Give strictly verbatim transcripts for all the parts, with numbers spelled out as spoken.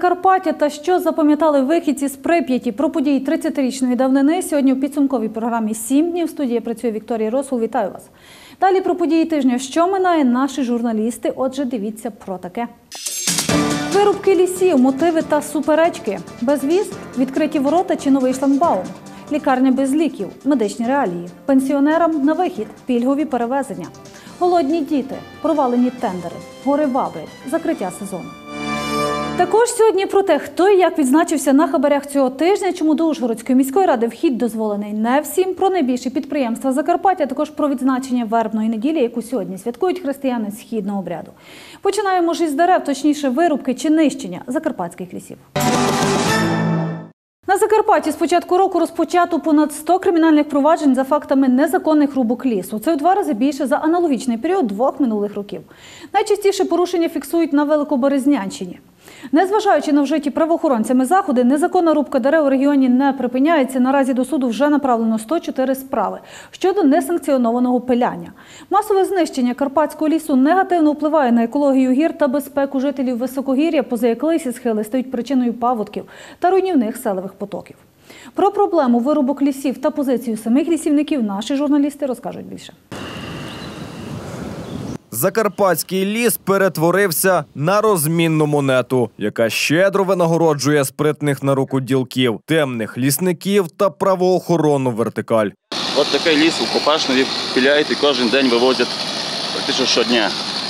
Закарпаття та що запам'ятали вихідці з Прип'яті про події тридцятирічної давнини. Сьогодні у підсумковій програмі «Сім днів» в студії працює Вікторія Росул. Вітаю вас. Далі про події тижня, що минає, наші журналісти. Отже, дивіться про таке. Вирубки лісів, мотиви та суперечки. Безвіз, відкриті ворота чи новий шлагбаум. Лікарня без ліків, медичні реалії. Пенсіонерам на вихід, пільгові перевезення. Голодні діти, провалені тендери, гори Вабри, закриття сезону. Також сьогодні про те, хто і як відзначився на хабарях цього тижня, чому до Ужгородської міської ради вхід дозволений не всім, про найбільші підприємства Закарпаття, також про відзначення вербної неділі, яку сьогодні святкують християни східного обряду. Починаємо ж із дерев, точніше вирубки чи нищення закарпатських лісів. На Закарпатті з початку року розпочато понад сто кримінальних проваджень за фактами незаконних рубок лісу. Це в два рази більше за аналогічний період двох минулих років. Найчастіше порушення фіксують на Великоберезнянщині. Незважаючи на вжиті правоохоронцями заходи, незаконна рубка дерев у регіоні не припиняється. Наразі до суду вже направлено сто чотири справи щодо несанкціонованого пиляння. Масове знищення карпатського лісу негативно впливає на екологію гір та безпеку жителів високогір'я, поза як лисі схили стають причиною паводків та руйнівних селових потоків. Про проблему вирубок лісів та позицію самих лісівників наші журналісти розкажуть більше. Закарпатський ліс перетворився на розмінну монету, яка щедро винагороджує спритних на руку ділків, темних лісників та правоохоронну вертикаль. Ось такий ліс у Копашнові пиляють і кожен день вивозять практично щодня.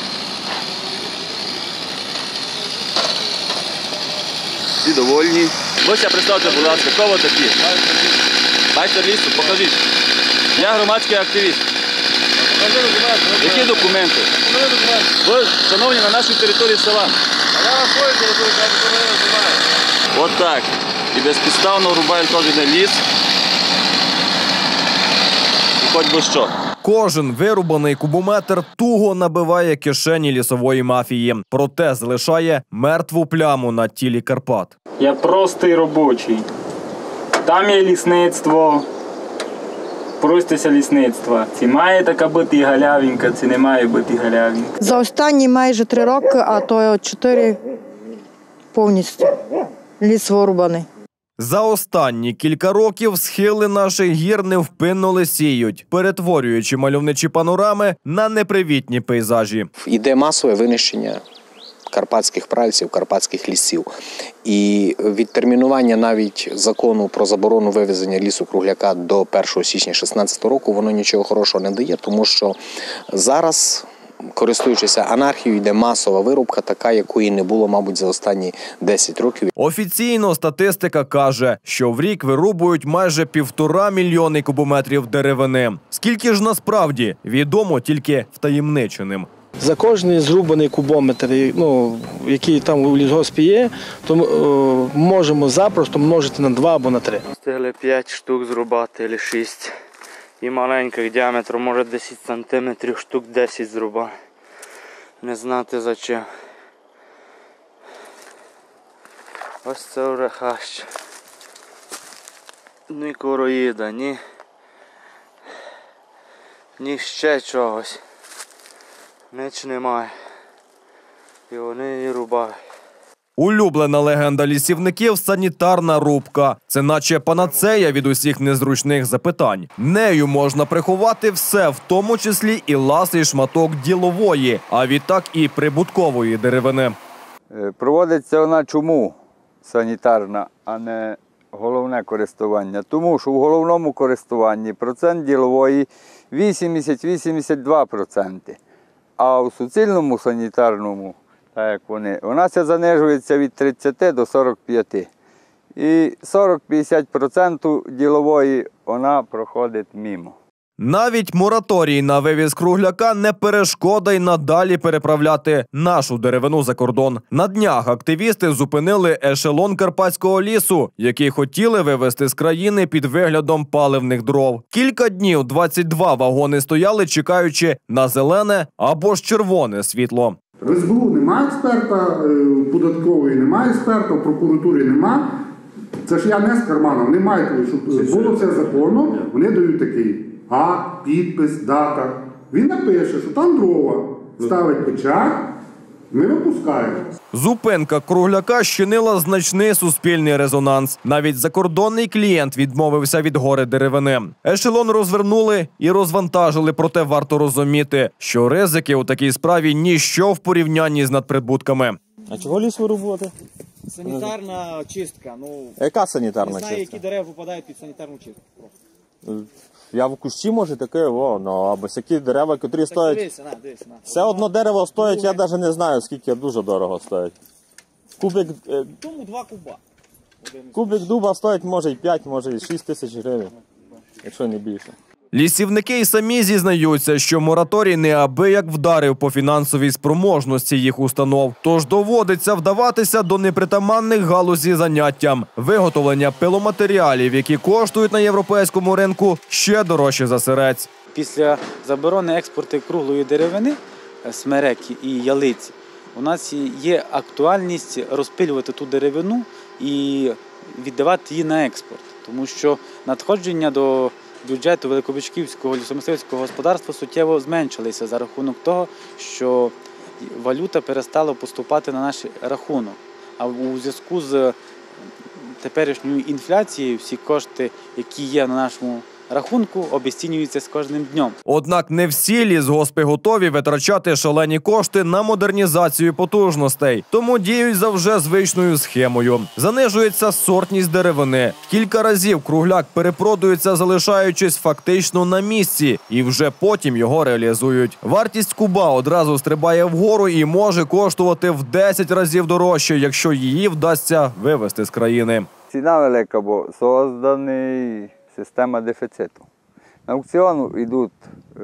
Всі довольні. Ви себе представте, будь ласка, хто ви такі? Майстер лісу, покажіть. Я громадський активіст. Які документи? Ви, шановні, на нашій території села. От так. І безпідставно рубають кожен день ліс. І хоч би що. Кожен вирубаний кубометр туго набиває кишені лісової мафії. Проте залишає мертву пляму на тілі Карпат. Я простий робочий. Там є лісництво. Простися лісництва. Чи має така бути галявинка, чи не має бути галявинка. За останні майже три роки, а то чотири повністю ліс вирубаний. За останні кілька років схили наших гір невпинно лисіють, перетворюючи мальовничі панорами на непривітні пейзажі. Іде масове винищення карпатських пральців, карпатських лісів. І відтермінування навіть закону про заборону вивезення лісу-кругляка до першого січня дві тисячі шістнадцятого року, воно нічого хорошого не дає, тому що зараз, користуючись анархією, йде масова вирубка, така, якої не було, мабуть, за останні десять років. Офіційно статистика каже, що в рік вирубують майже півтора мільйони кубометрів деревини. Скільки ж насправді, відомо тільки втаємниченим. За кожний зрубаний кубометр, ну, який там у лісгоспі є, то е, можемо запросто множити на два або на три. Встигли п'ять штук зрубати, або шість. І маленьких діаметром, може десять сантиметрів, штук десять зрубали. Не знати за чим. Ось це вже хащ. Ні короїда, ні, ні ще чогось. Ніч немає. І вони її рубають. Улюблена легенда лісівників – санітарна рубка. Це наче панацея від усіх незручних запитань. Нею можна приховати все, в тому числі і ласий шматок ділової, а відтак і прибуткової деревини. Проводиться вона чому санітарна, а не головне користування? Тому що в головному користуванні процент ділової вісімдесят - вісімдесят два відсотки. А у суцільному санітарному, так як вони, у нас занижується від тридцяти до сорока п'яти. І сорок - п'ятдесят відсотків ділової вона проходить мимо. Навіть мораторій на вивіз кругляка не перешкода й надалі переправляти нашу деревину за кордон. На днях активісти зупинили ешелон карпатського лісу, який хотіли вивезти з країни під виглядом паливних дров. Кілька днів двадцять два вагони стояли, чекаючи на зелене або ж червоне світло. В ес бе у немає експерта, податкової немає експерта, в прокуратурі немає. Це ж я не з карманом, вони мають, щоб було все законно, вони дають такий акт, підпис, дата. Він напише, що там дрова, ставить печать, Ми випускаємо. Зупинка Кругляка щинила значний суспільний резонанс. Навіть закордонний клієнт відмовився від гори деревини. Ешелон розвернули і розвантажили, проте варто розуміти, що ризики у такій справі ніщо в порівнянні з надприбутками. А чого ліс вирубувати? Санітарна чистка. Ну, Яка санітарна не знаю, чистка? які дерева попадають під санітарну чистку. Просто. Я в кущі, може, таке, о, ну, або такі дерева, які стоять. Дивися, на, дивися, на. Все одно дерево стоїть, я навіть не знаю, скільки дуже дорого стоїть. Кубик, е, Тому два куба. кубик дуба стоїть, може, і п'ять, може, і шість тисяч гривень, якщо не більше. Лісівники й самі зізнаються, що мораторій неабияк вдарив по фінансовій спроможності їх установ. Тож доводиться вдаватися до непритаманних галузі заняттям – виготовлення пиломатеріалів, які коштують на європейському ринку ще дорожче за сирець. Після заборони експорту круглої деревини, смереки і ялиці, у нас є актуальність розпилювати ту деревину і віддавати її на експорт. Тому що надходження до бюджету Великобичківського лісомисливського господарства суттєво зменшилися за рахунок того, що валюта перестала поступати на наш рахунок. А у зв'язку з теперішньою інфляцією всі кошти, які є на нашому рахунку, обесцінюються з кожним днем. Однак не всі лісгоспи готові витрачати шалені кошти на модернізацію потужностей, тому діють за вже звичною схемою. Занижується сортність деревини. Кілька разів кругляк перепродується, залишаючись фактично на місці, і вже потім його реалізують. Вартість куба одразу стрибає вгору і може коштувати в десять разів дорожче, якщо її вдасться вивезти з країни. Ціна велика, бо созданий система дефіциту. На аукціон йдуть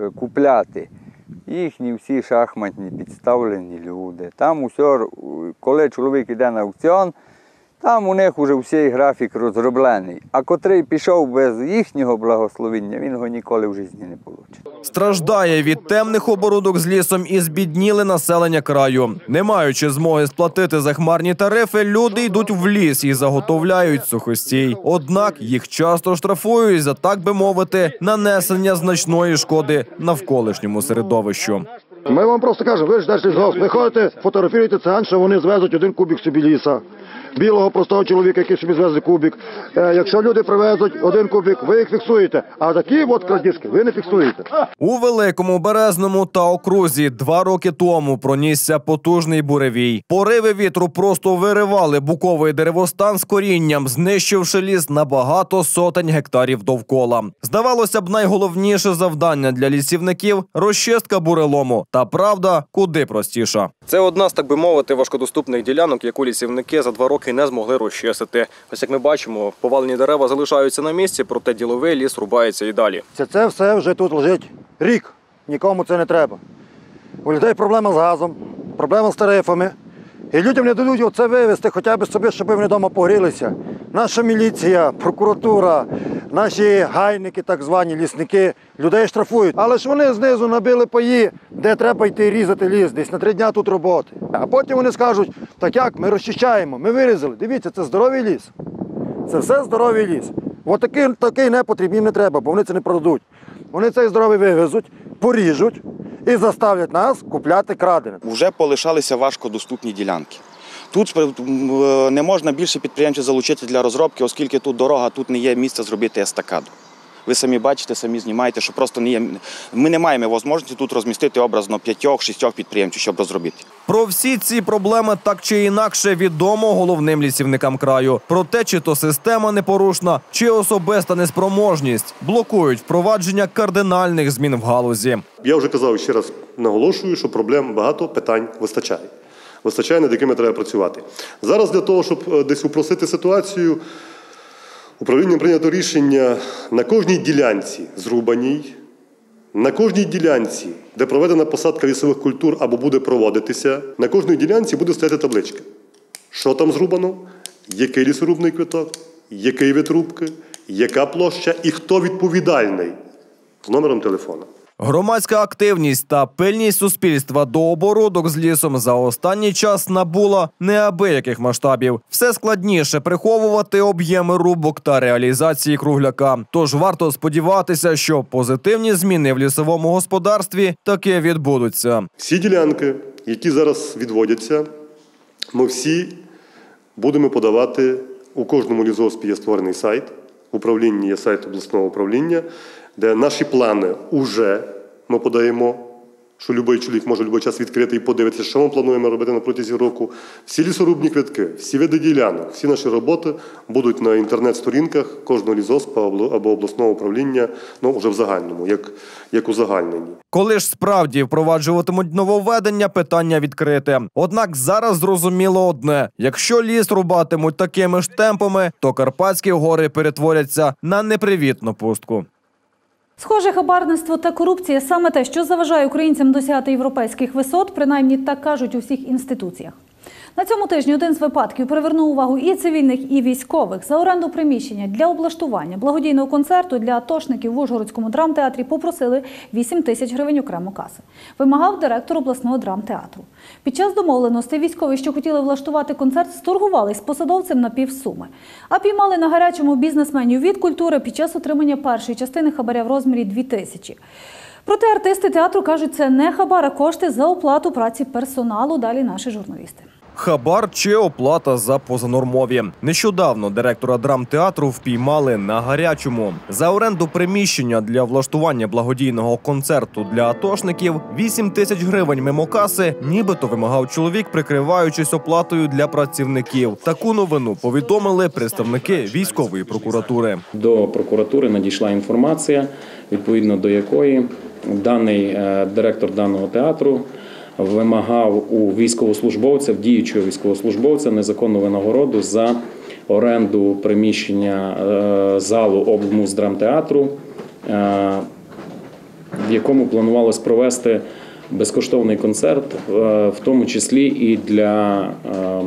купляти їхні всі шахматні підставлені люди. Там усе, коли чоловік йде на аукціон, там у них вже всій графік розроблений. А котрий пішов без їхнього благословення, він його ніколи в житті не отримає. Страждає від темних оборудок з лісом і збідніле населення краю. Не маючи змоги сплатити захмарні тарифи, люди йдуть в ліс і заготовляють сухостій. Однак їх часто штрафують за, так би мовити, нанесення значної шкоди навколишньому середовищу. Ми вам просто кажемо, ви ж далі згос, ви ходите, фотографуєте циган, що вони звезуть один кубик собі ліса. Білого простого чоловіка, який собі звезе кубик. Е, якщо люди привезуть один кубик, ви їх фіксуєте. А такі от крадіжки ви не фіксуєте. У Великому Березному та окрузі два роки тому пронісся потужний буревій. Пориви вітру просто виривали буковий деревостан з корінням, знищивши ліс на багато сотень гектарів довкола. Здавалося б, найголовніше завдання для лісівників – розчистка бурелому. Та правда, куди простіша. Це одна з, так би мовити, важкодоступних ділянок, яку лісівники за два роки не змогли розчистити. Ось як ми бачимо, повалені дерева залишаються на місці, проте діловий ліс рубається і далі. Це, це все вже тут лежить рік. Нікому це не треба. У людей проблема з газом, проблема з тарифами. І людям не дадуть оце вивезти, хоча б собі, щоб вони вдома погрілися. Наша міліція, прокуратура, наші гайники, так звані лісники, людей штрафують. Але ж вони знизу набили паї, де треба йти різати ліс, десь на три дня тут роботи. А потім вони скажуть, так як, ми розчищаємо, ми вирізали. Дивіться, це здоровий ліс. Це все здоровий ліс. От такий, такий непотріб їм не треба, бо вони це не продадуть. Вони цей здоровий вивезуть, поріжуть і заставлять нас купляти крадене. Вже полишалися важкодоступні ділянки. Тут не можна більше підприємців залучити для розробки, оскільки тут дорога, тут не є місце зробити естакаду. Ви самі бачите, самі знімаєте, що просто не є. Ми не маємо можливості тут розмістити образно п'ятьох-шістьох підприємців, щоб розробити. Про всі ці проблеми так чи інакше відомо головним лісівникам краю. Про те, чи то система непорушна, чи особиста неспроможність блокують впровадження кардинальних змін в галузі. Я вже казав, ще раз наголошую, що проблем багато, питань вистачає. Вистачає, над якими треба працювати. Зараз для того, щоб десь упростити ситуацію, управлінням прийнято рішення на кожній ділянці зрубаній, на кожній ділянці, де проведена посадка лісових культур або буде проводитися, на кожній ділянці буде стояти табличка. Що там зрубано, який лісорубний квиток, який вид рубки, яка площа і хто відповідальний з номером телефона. Громадська активність та пильність суспільства до оборудок з лісом за останній час набула неабияких масштабів. Все складніше приховувати об'єми рубок та реалізації кругляка. Тож варто сподіватися, що позитивні зміни в лісовому господарстві таки відбудуться. Всі ділянки, які зараз відводяться, ми всі будемо подавати, у кожному лісгоспі є створений сайт, в управлінні є сайт обласного управління, де наші плани вже ми подаємо, що будь-який чоловік може в будь-який час відкрити і подивитися, що ми плануємо робити на протязі року. Всі лісорубні квитки, всі види ділянок, всі наші роботи будуть на інтернет-сторінках кожного лісгоспа або обласного управління, ну, вже в загальному, як, як узагальнені. Коли ж справді впроваджуватимуть нововведення, питання відкрите. Однак зараз зрозуміло одне. Якщо ліс рубатимуть такими ж темпами, то Карпатські гори перетворяться на непривітну пустку. Схоже, хабарництво та корупція – саме те, що заважає українцям досягати європейських висот, принаймні так кажуть у всіх інституціях. На цьому тижні один з випадків привернув увагу і цивільних, і військових. За оренду приміщення для облаштування благодійного концерту для атошників в Ужгородському драмтеатрі попросили вісім тисяч гривень окремо каси. Вимагав директор обласного драмтеатру. Під час домовленостей військові, що хотіли влаштувати концерт, сторгувались з посадовцем на півсуми. А піймали на гарячому бізнесменів від культури під час отримання першої частини хабаря в розмірі дві тисячі. Проте артисти театру кажуть, це не хабар, а кошти за оплату праці персоналу. Далі наші журналісти. Хабар чи оплата за позанормові. Нещодавно директора драмтеатру впіймали на гарячому. За оренду приміщення для влаштування благодійного концерту для атошників вісім тисяч гривень мимо каси нібито вимагав чоловік, прикриваючись оплатою для працівників. Таку новину повідомили представники військової прокуратури. До прокуратури надійшла інформація, відповідно до якої даний е, директор даного театру вимагав у військовослужбовця, в діючого військовослужбовця незаконну винагороду за оренду приміщення е, залу облмуздрамтеатру, е, в якому планувалось провести безкоштовний концерт, е, в тому числі і для е,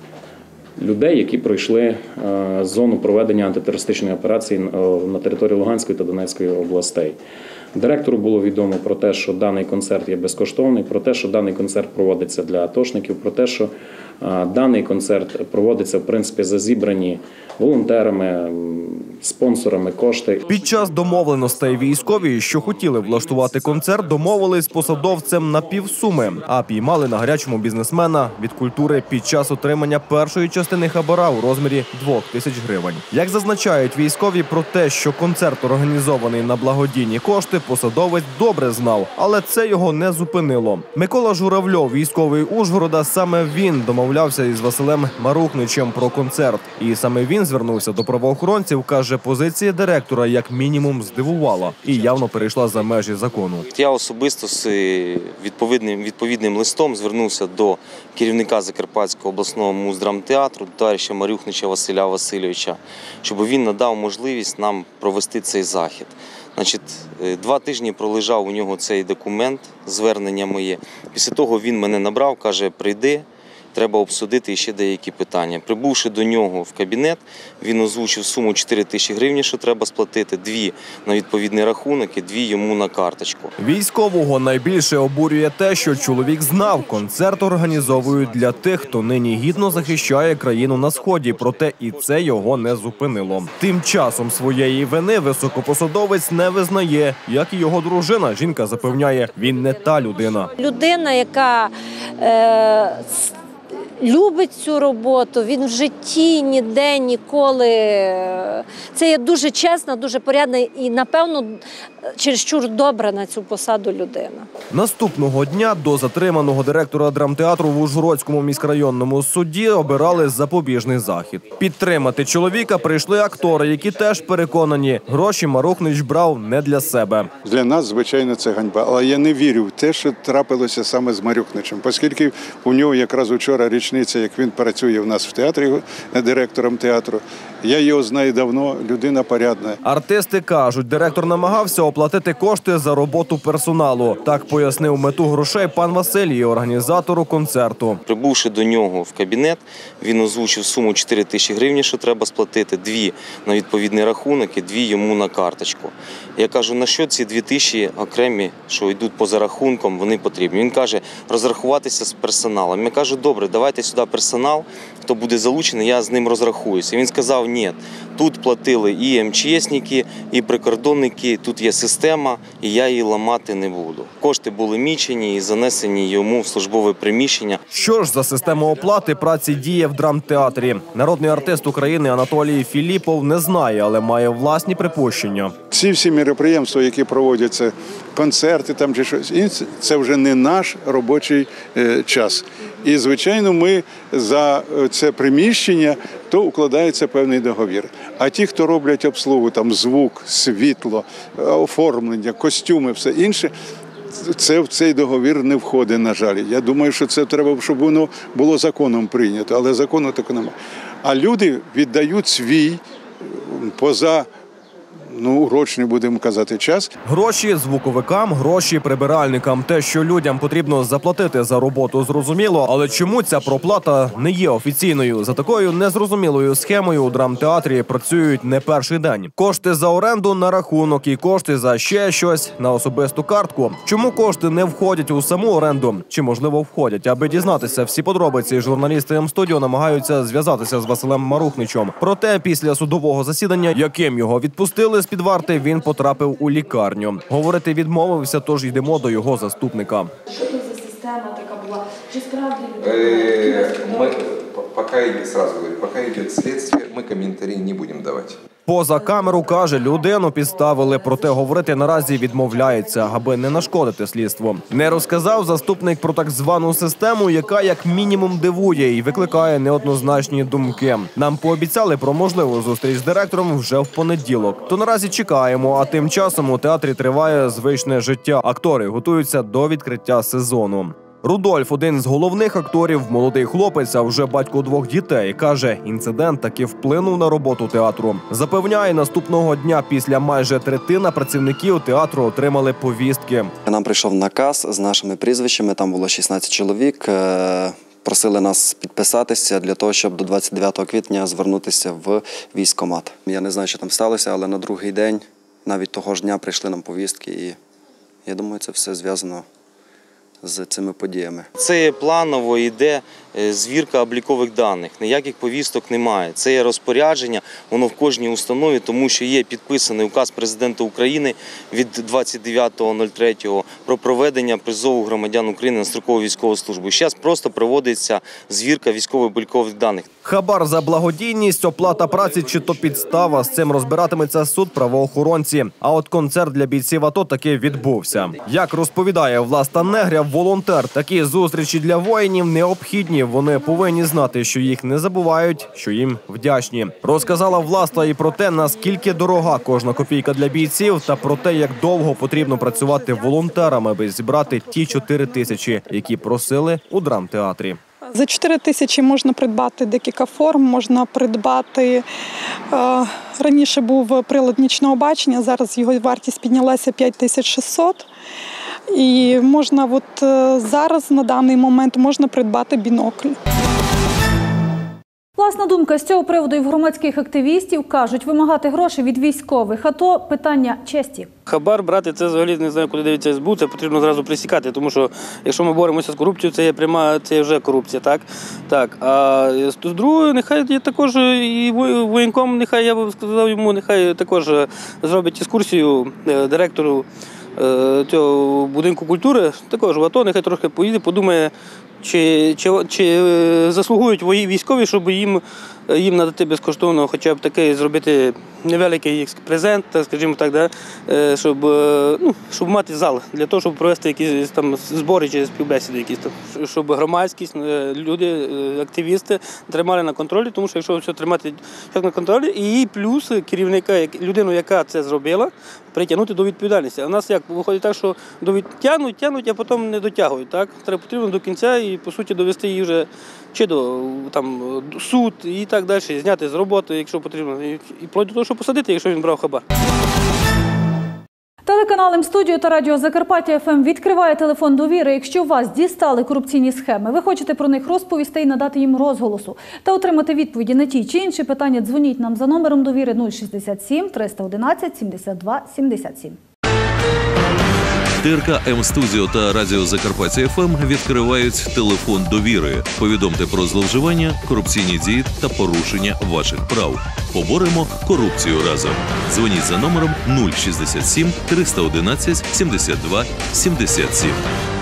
людей, які пройшли е, зону проведення антитерористичної операції на території Луганської та Донецької областей. Директору було відомо про те, що даний концерт є безкоштовний, про те, що даний концерт проводиться для атошників, про те, що а, даний концерт проводиться, в принципі, за зібрані волонтерами, спонсорами кошти. Під час домовленостей військові, що хотіли влаштувати концерт, домовились з посадовцем на півсуми, а піймали на гарячому бізнесмена від культури під час отримання першої частини хабара у розмірі двох тисяч гривень. Як зазначають військові, про те, що концерт організований на благодійні кошти, посадовець добре знав, але це його не зупинило. Микола Журавльов, військовий Ужгорода, саме він домовлявся із Василем Марухничем про концерт. І саме він звернувся до правоохоронців, каже, позиція директора як мінімум здивувала і явно перейшла за межі закону. Я особисто з відповідним, відповідним листом звернувся до керівника Закарпатського обласного муздрамтеатру, товариша Марухнича Василя Васильовича, щоб він надав можливість нам провести цей захід. Значить, два тижні пролежав у нього цей документ, звернення моє. Після того він мене набрав, каже, прийди, треба обсудити ще деякі питання. Прибувши до нього в кабінет, він озвучив суму чотири тисячі гривень, що треба сплатити, дві на відповідний рахунок і дві йому на карточку. Військового найбільше обурює те, що чоловік знав, концерт організовують для тих, хто нині гідно захищає країну на Сході, проте і це його не зупинило. Тим часом своєї вини високопосадовець не визнає, як і його дружина. Жінка запевняє, він не та людина. Людина, яка е, любить цю роботу, він в житті ніде, ніколи. Це є дуже чесна, дуже порядна і, напевно, чересчур добра на цю посаду людина. Наступного дня до затриманого директора драмтеатру в Ужгородському міськрайонному суді обирали запобіжний захід. Підтримати чоловіка прийшли актори, які теж переконані, гроші Марухнич брав не для себе. Для нас, звичайно, це ганьба. Але я не вірю в те, що трапилося саме з Марухничем, оскільки у нього якраз вчора річниця, як він працює в нас в театрі директором театру. Я його знаю давно, людина порядна. Артисти кажуть, директор намагався оплатити кошти за роботу персоналу. Так пояснив мету грошей пан Василій, організатору концерту. Прибувши до нього в кабінет, він озвучив суму чотири тисячі гривень, що треба сплатити, дві на відповідний рахунок і дві йому на карточку. Я кажу, на що ці дві тисячі окремі, що йдуть поза рахунком, вони потрібні. Він каже, розрахуватися з персоналом. Я кажу, добре, давайте сюди персонал, хто буде залучений, я з ним розрахуюся. Він сказав, ні, тут платили і ем че есники, і прикордонники, тут є система, і я її ламати не буду. Кошти були мічені і занесені йому в службове приміщення. Що ж за система оплати праці діє в драмтеатрі? Народний артист України Анатолій Філіпов не знає, але має власні припущення. Ці всі мероприємства, які проводяться, концерти там чи щось, це вже не наш робочий е, час. І, звичайно, ми за це приміщення, то укладається певний договір. А ті, хто роблять обслугу, там звук, світло, оформлення, костюми, все інше, це в цей договір не входить, на жаль. Я думаю, що це треба, щоб воно було законом прийнято, але закону такого немає. А люди віддають свій поза, ну, урочний, будемо казати, час. Гроші звуковикам, гроші прибиральникам. Те, що людям потрібно заплатити за роботу, зрозуміло. Але чому ця проплата не є офіційною? За такою незрозумілою схемою у драмтеатрі працюють не перший день. Кошти за оренду на рахунок і кошти за ще щось на особисту картку. Чому кошти не входять у саму оренду? Чи, можливо, входять? Аби дізнатися всі подробиці, журналісти М-студіо намагаються зв'язатися з Василем Марухничем. Проте після судового засідання, яким його відпустили з-під варти, він потрапив у лікарню. Говорити відмовився, тож йдемо до його заступника. Що тут за система така була? Чи справді Ми, поки, сразу говорю, поки йде слідство, ми коментарі не будемо давати. Поза камеру, каже, людину підставили, проте говорити наразі відмовляється, аби не нашкодити слідству. Не розказав заступник про так звану систему, яка як мінімум дивує і викликає неоднозначні думки. Нам пообіцяли про можливу зустріч з директором вже в понеділок. То наразі чекаємо, а тим часом у театрі триває звичне життя. Актори готуються до відкриття сезону. Рудольф – один з головних акторів, молодий хлопець, а вже батько двох дітей. Каже, інцидент таки вплинув на роботу театру. Запевняє, наступного дня після майже третина працівників театру отримали повістки. Нам прийшов наказ з нашими прізвищами, там було шістнадцять чоловік. Просили нас підписатися для того, щоб до двадцять дев'ятого квітня звернутися в військкомат. Я не знаю, що там сталося, але на другий день, навіть того ж дня, прийшли нам повістки. І я думаю, це все зв'язано з цими подіями. Це планово йде звірка облікових даних, ніяких повісток немає. Це є розпорядження, воно в кожній установі, тому що є підписаний указ президента України від двадцять дев'ятого третього про проведення призову громадян України на строкову військову службу. Зараз просто проводиться звірка військово-облікових даних. Хабар за благодійність, оплата праці чи то підстава – з цим розбиратиметься суд, правоохоронці. А от концерт для бійців АТО таки відбувся. Як розповідає Власта Негря, волонтер, такі зустрічі для воїнів необхідні. Вони повинні знати, що їх не забувають, що їм вдячні. Розказала Власта і про те, наскільки дорога кожна копійка для бійців, та про те, як довго потрібно працювати волонтерами, аби зібрати ті чотири тисячі, які просили у драмтеатрі. За чотири тисячі можна придбати декілька форм, можна придбати, е, раніше був прилад нічного бачення, зараз його вартість піднялася п'ять тисяч шістсот. І можна, от е, зараз на даний момент можна придбати бінокль. Власна думка з цього приводу і в громадських активістів. Кажуть, вимагати гроші від військових АТО – питання честі. Хабар брати – це взагалі не знаю, куди дивиться ес бе у, це потрібно зразу присікати, тому що якщо ми боремося з корупцією, це є пряма, це є вже корупція, так? Так, а з другою, нехай є також і воєнком, нехай, я б сказав йому, нехай також зробить екскурсію директору цього будинку культури, також в АТО, нехай трохи поїде, подумає, чи, чи, чи заслугують військові, щоб їм, їм надати безкоштовно хоча б такий зробити невеликий презент, скажімо так, да, щоб, ну, щоб мати зал, для того, щоб провести якісь там збори чи співбесіди, якісь там, щоб громадськість, люди, активісти тримали на контролі, тому що якщо все тримати як на контролі, і плюс керівника, людину, яка це зробила, притягнути до відповідальності. А в нас як виходить так, що тягнуть, тягнуть, а потім не дотягують. Так? Треба потрібно до кінця і, по суті, довести її вже чи до там, суд і так далі, зняти з роботи, якщо потрібно, і вплоть до того, що посадити, якщо він брав хабар. Телеканал М-студіо та радіо Закарпаття еф ем відкриває телефон довіри. Якщо вас дістали корупційні схеми, ви хочете про них розповісти і надати їм розголосу та отримати відповіді на ті чи інші питання, дзвоніть нам за номером довіри нуль шістдесят сім триста одинадцять сімдесят два сімдесят сім. ТРК М-студіо та Радіо Закарпаття ФМ відкривають телефон довіри. Повідомте про зловживання, корупційні дії та порушення ваших прав. Поборемо корупцію разом. Дзвоніть за номером нуль шістдесят сім триста одинадцять сімдесят два сімдесят сім.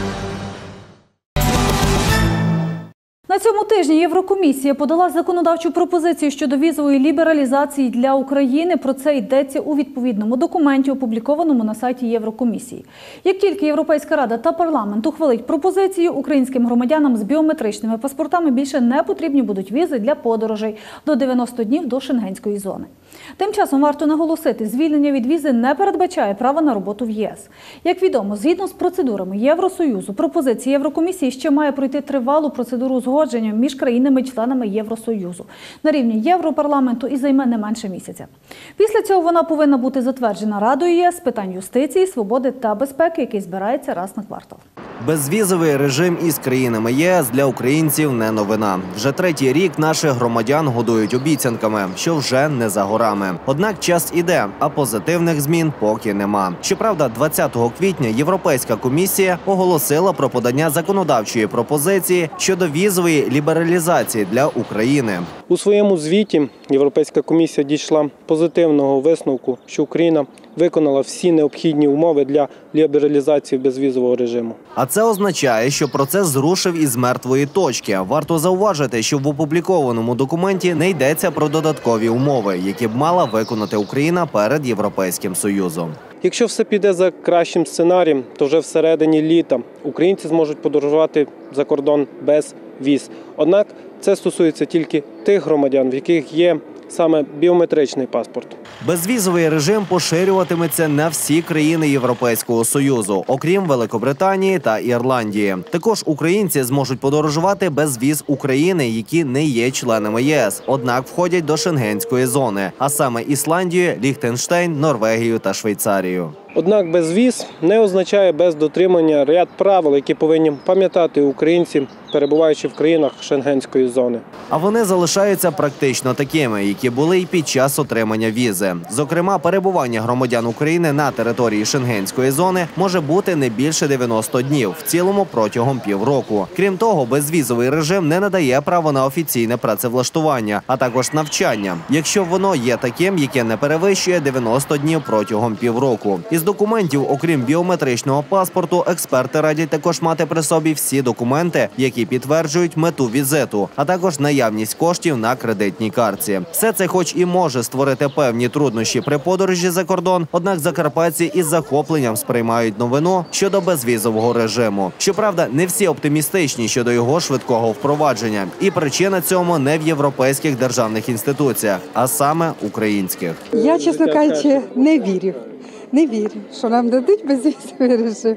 На цьому тижні Єврокомісія подала законодавчу пропозицію щодо візової лібералізації для України. Про це йдеться у відповідному документі, опублікованому на сайті Єврокомісії. Як тільки Європейська Рада та парламент ухвалить пропозицію, українським громадянам з біометричними паспортами більше не потрібні будуть візи для подорожей до дев'яноста днів до шенгенської зони. Тим часом варто наголосити, звільнення від візи не передбачає права на роботу в ЄС. Як відомо, згідно з процедурами Євросоюзу, пропозиція Єврокомісії ще має пройти тривалу процедуру узгодження між країнами-членами Євросоюзу на рівні Європарламенту і займе не менше місяця. Після цього вона повинна бути затверджена Радою ЄС з питань юстиції, свободи та безпеки, який збирається раз на квартал. Безвізовий режим із країнами ЄС для українців не новина. Вже третій рік наших громадян годують обіцянками, що вже не за горами. Однак час іде, а позитивних змін поки нема. Щоправда, двадцятого квітня Європейська комісія оголосила про подання законодавчої пропозиції щодо візової лібералізації для України. У своєму звіті Європейська комісія дійшла позитивного висновку, що Україна виконала всі необхідні умови для лібералізації безвізового режиму. А це означає, що процес зрушив із мертвої точки. Варто зауважити, що в опублікованому документі не йдеться про додаткові умови, які б мала виконати Україна перед Європейським Союзом. Якщо все піде за кращим сценарієм, то вже всередині літа українці зможуть подорожувати за кордон без віз. Однак це стосується тільки тих громадян, в яких є саме біометричний паспорт. Безвізовий режим поширюватиметься на всі країни Європейського Союзу, окрім Великобританії та Ірландії. Також українці зможуть подорожувати без віз України, які не є членами ЄС, однак входять до шенгенської зони, а саме Ісландію, Ліхтенштейн, Норвегію та Швейцарію. Однак безвіз не означає без дотримання ряд правил, які повинні пам'ятати українці, перебуваючи в країнах шенгенської зони. А вони залишаються практично такими, які були й під час отримання візи. Зокрема, перебування громадян України на території шенгенської зони може бути не більше дев'яноста днів, в цілому протягом півроку. Крім того, безвізовий режим не надає права на офіційне працевлаштування, а також навчання, якщо воно є таким, яке не перевищує дев'яносто днів протягом півроку. Із документів, окрім біометричного паспорту, експерти радять також мати при собі всі документи, які підтверджують мету візиту, а також наявність коштів на кредитній картці. Все це хоч і може створити певні труднощі при подорожі за кордон, однак закарпатці із захопленням сприймають новину щодо безвізового режиму. Щоправда, не всі оптимістичні щодо його швидкого впровадження. І причина цьому не в європейських державних інституціях, а саме українських. Я, чесно кажучи, не вірю. Не вірю, що нам дадуть безвізовий режим,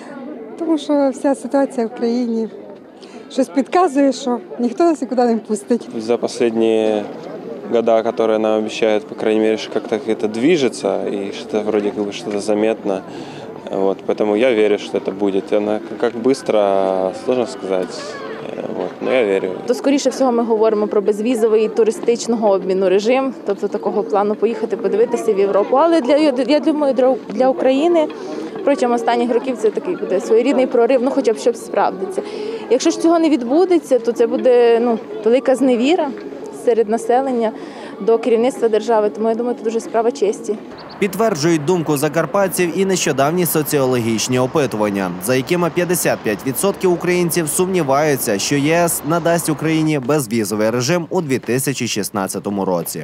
тому що вся ситуація в країні щось підказує, що ніхто нас нікуди не пустить. За останні роки, які нам обіцяють, по крайней мере, как-то это движется, и что-то вроде как бы что-то заметно. Вот, поэтому я верю, что это будет. Она как быстро, сложно сказать. От, ну, я вірю. То, скоріше всього, ми говоримо про безвізовий туристичного обміну режим, тобто такого плану поїхати подивитися в Європу. Але для, я думаю, для України протягом останніх років це такий буде своєрідний прорив, ну хоча б щось справдиться. Якщо ж цього не відбудеться, то це буде ну, велика зневіра серед населення до керівництва держави, тому я думаю, це дуже справа честі. Підтверджують думку закарпатців і нещодавні соціологічні опитування, за якими п'ятдесят п'ять відсотків українців сумніваються, що ЄС надасть Україні безвізовий режим у дві тисячі шістнадцятому році.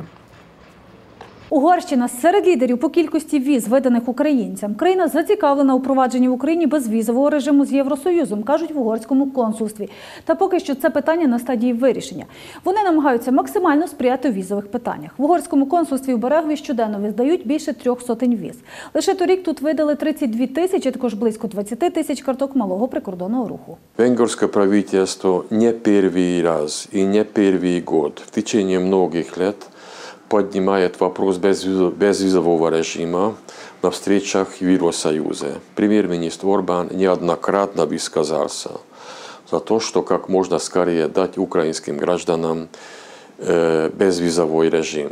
Угорщина серед лідерів по кількості віз, виданих українцям. Країна зацікавлена у впровадженні в Україні безвізового режиму з Євросоюзом, кажуть в угорському консульстві. Та поки що це питання на стадії вирішення. Вони намагаються максимально сприяти у візових питаннях. В угорському консульстві в Берегові щоденно видають більше трьох сотень віз. Лише торік тут видали тридцять дві тисячі, також близько двадцять тисяч карток малого прикордонного руху. Венгерське правительство не перший раз і не перший год в течение многих лет поднимает вопрос безвизового режима на встречах в Евросоюзе. Премьер-министр Орбан неоднократно высказался за то, что как можно скорее дать украинским гражданам э, безвизовый режим.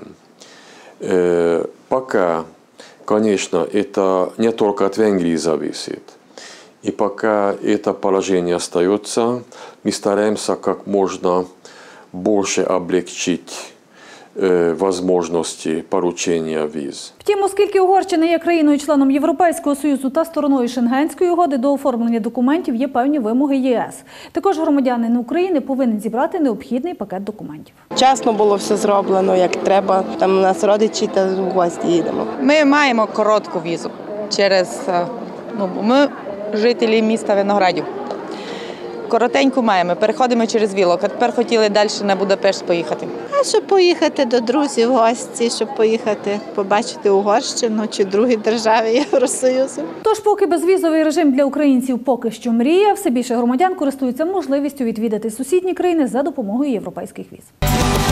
Э, пока, конечно, это не только от Венгрии зависит. И пока это положение остается, мы стараемся как можно больше облегчить э, возможности поручения виз. Втім, оскільки Угорщина є країною-членом Європейського Союзу та стороною Шенгенської угоди, до оформлення документів є певні вимоги ЄС. Також громадянин України повинен зібрати необхідний пакет документів. Вчасно було все зроблено, як треба. Там у нас родичі та в гості їдемо. Ми маємо коротку візу через, ну, ми жителі міста Виноградів. Коротеньку маємо, переходимо через Вілок, а тепер хотіли далі на Будапешт поїхати. А щоб поїхати до друзів в гості, щоб поїхати побачити Угорщину чи другі держави Євросоюзу. Тож, поки безвізовий режим для українців поки що мрія, все більше громадян користуються можливістю відвідати сусідні країни за допомогою європейських віз.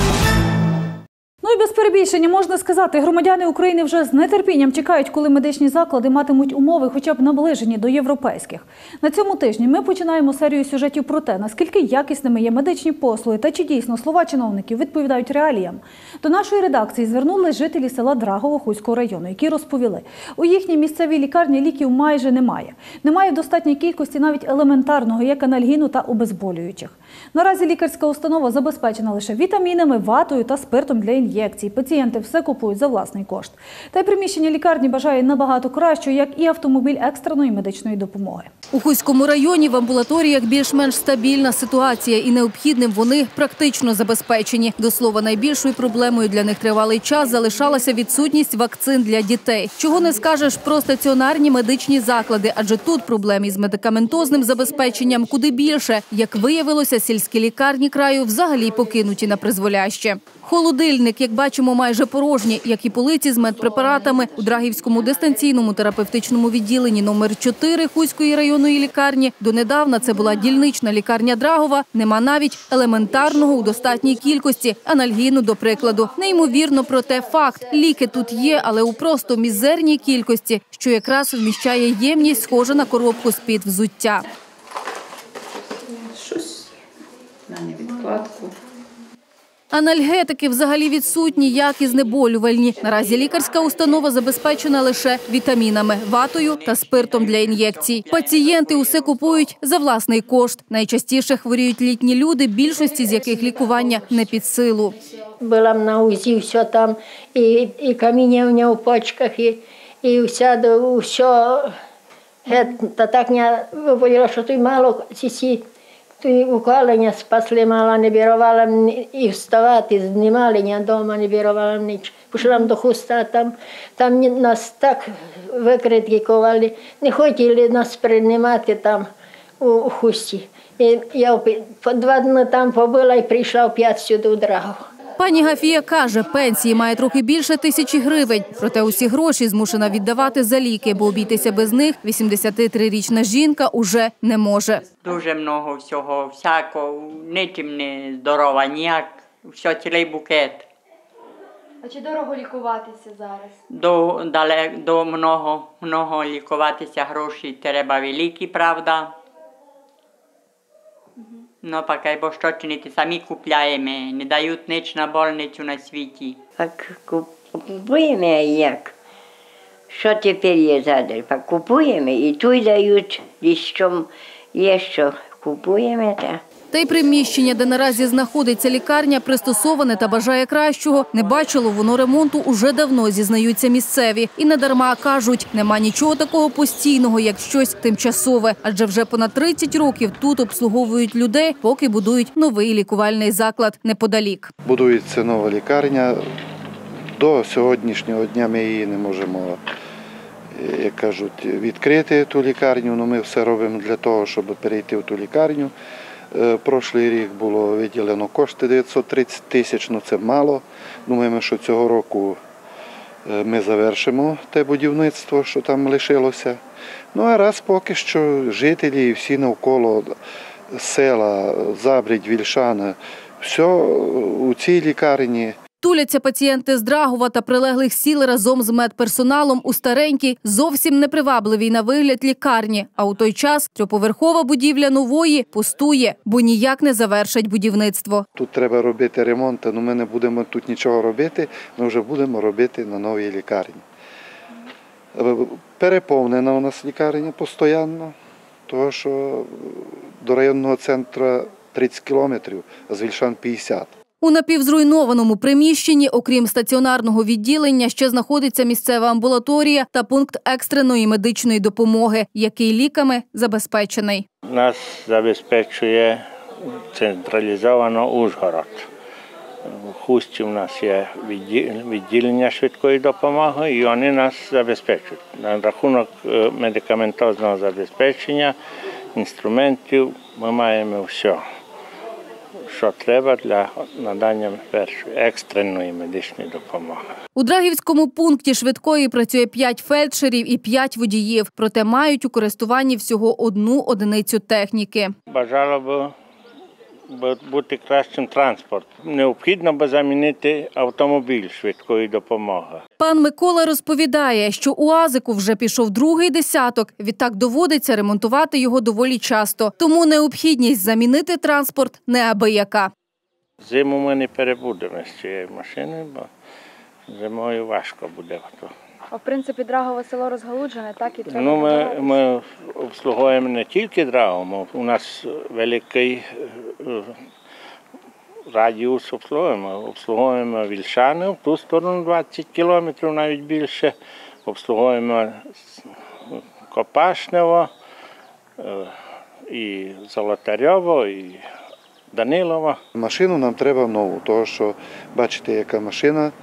Ну і без перебільшення можна сказати, громадяни України вже з нетерпінням чекають, коли медичні заклади матимуть умови хоча б наближені до європейських. На цьому тижні ми починаємо серію сюжетів про те, наскільки якісними є медичні послуги та чи дійсно слова чиновників відповідають реаліям. До нашої редакції звернулись жителі села Драгово Хуського району, які розповіли, у їхній місцевій лікарні ліків майже немає. Немає в достатній кількості навіть елементарного, як анальгіну та обезболюючих. Наразі лікарська установа забезпечена лише вітамінами, ватою та спиртом для ін'єкцій. Пацієнти все купують за власний кошт. Та й приміщення лікарні бажає набагато кращого, як і автомобіль екстреної медичної допомоги. У Хуському районі в амбулаторіях більш-менш стабільна ситуація і необхідним вони практично забезпечені. До слова, найбільшою проблемою для них тривалий час залишалася відсутність вакцин для дітей. Чого не скажеш про стаціонарні медичні заклади, адже тут проблем із медикаментозним забезпеченням куди більше. Як виявилося, сільські лікарні краю взагалі покинуті на призволяще. Холодильник, як бачимо, майже порожній, як і полиці з медпрепаратами. У Драгівському дистанційному терапевтичному відділенні номер чотири Хуської районної лікарні, донедавна це була дільнична лікарня Драгова, нема навіть елементарного у достатній кількості анальгіну, до прикладу. Неймовірно, проте факт. Ліки тут є, але у просто мізерній кількості, що якраз вміщає ємність, схожа на коробку з-під взуття. Щось на невідкладку. Анальгетики взагалі відсутні, як і знеболювальні. Наразі лікарська установа забезпечена лише вітамінами, ватою та спиртом для ін'єкцій. Пацієнти усе купують за власний кошт. Найчастіше хворіють літні люди, більшості з яких лікування не під силу. Була на УЗІ, все там, і, і каміння у нього в почках, і, і все, все. Та так не говорила, що тут мало сісі. Тут уколення спасли, мала, не вірувала і вставати, знімалення вдома, не вірувала ніч. Пішла до хуста, там, там нас так викритикували, не хотіли нас приймати там у хусті. І я по два дні там побула і прийшла опять сюди у Драгу. Пані Гафія каже, пенсії має трохи більше тисячі гривень. Проте усі гроші змушена віддавати за ліки, бо обійтися без них вісімдесятитрирічна жінка уже не може. Дуже много всього, всякого, нічим не здорова, ніяк, все, цілий букет. А чи дорого лікуватися зараз? До, далеко, до много, много лікуватися, гроші треба великі, правда. Ну, поки, бо що чинити, самі купляємо, не дають ніч на больницю на світі. Так купуємо, як? Що тепер є задер? Купуємо і тут дають, і що є, що купуємо, так. Та й приміщення, де наразі знаходиться лікарня, пристосоване та бажає кращого. Не бачило воно ремонту уже давно, зізнаються місцеві. І недарма кажуть, нема нічого такого постійного, як щось тимчасове. Адже вже понад тридцять років тут обслуговують людей, поки будують новий лікувальний заклад неподалік. Будується нова лікарня. До сьогоднішнього дня ми її не можемо, як кажуть, відкрити, ту лікарню. Но ми все робимо для того, щоб перейти в ту лікарню. Прошлий рік було виділено кошти дев'ятсот тридцять тисяч, але це мало. Думаємо, що цього року ми завершимо те будівництво, що там лишилося. Ну а раз поки що жителі і всі навколо села, Забрідь, Вільшана, все у цій лікарні. Туляться пацієнти з Драгова та прилеглих сіл разом з медперсоналом у старенькій, зовсім непривабливій на вигляд лікарні. А у той час трьохповерхова будівля нової пустує, бо ніяк не завершать будівництво. Тут треба робити ремонт, але ми не будемо тут нічого робити, ми вже будемо робити на новій лікарні. Переповнена у нас лікарня постійно, Тому що до районного центру тридцять кілометрів, а з Вільшан п'ятдесят. У напівзруйнованому приміщенні, окрім стаціонарного відділення, ще знаходиться місцева амбулаторія та пункт екстреної медичної допомоги, який ліками забезпечений. Нас забезпечує централізовано Ужгород. В Хусті у нас є відділення швидкої допомоги і вони нас забезпечують. На рахунок медикаментозного забезпечення, інструментів ми маємо все, що треба для надання першої екстреної медичної допомоги. У Драгівському пункті швидкої працює п'ять фельдшерів і п'ять водіїв, проте мають у користуванні всього одну одиницю техніки. Бажало б бути кращим транспортом. Необхідно б замінити автомобіль швидкої допомоги. Пан Микола розповідає, що у Азику вже пішов другий десяток, відтак доводиться ремонтувати його доволі часто. Тому необхідність замінити транспорт неабияка. Зиму ми не перебудемо з цією машиною, бо зимою важко буде. А в принципі, Драгове село розгалуджене, так і треба. Ну, ми, ми обслуговуємо не тільки Драгово, у нас великий радіус обслуговуємо. Обслуговуємо Вільшани, в ту сторону двадцять кілометрів, навіть більше. Обслуговуємо Копашнево, і Золотарьово, і Данилово. Машину нам треба нову, тому що бачите, яка машина.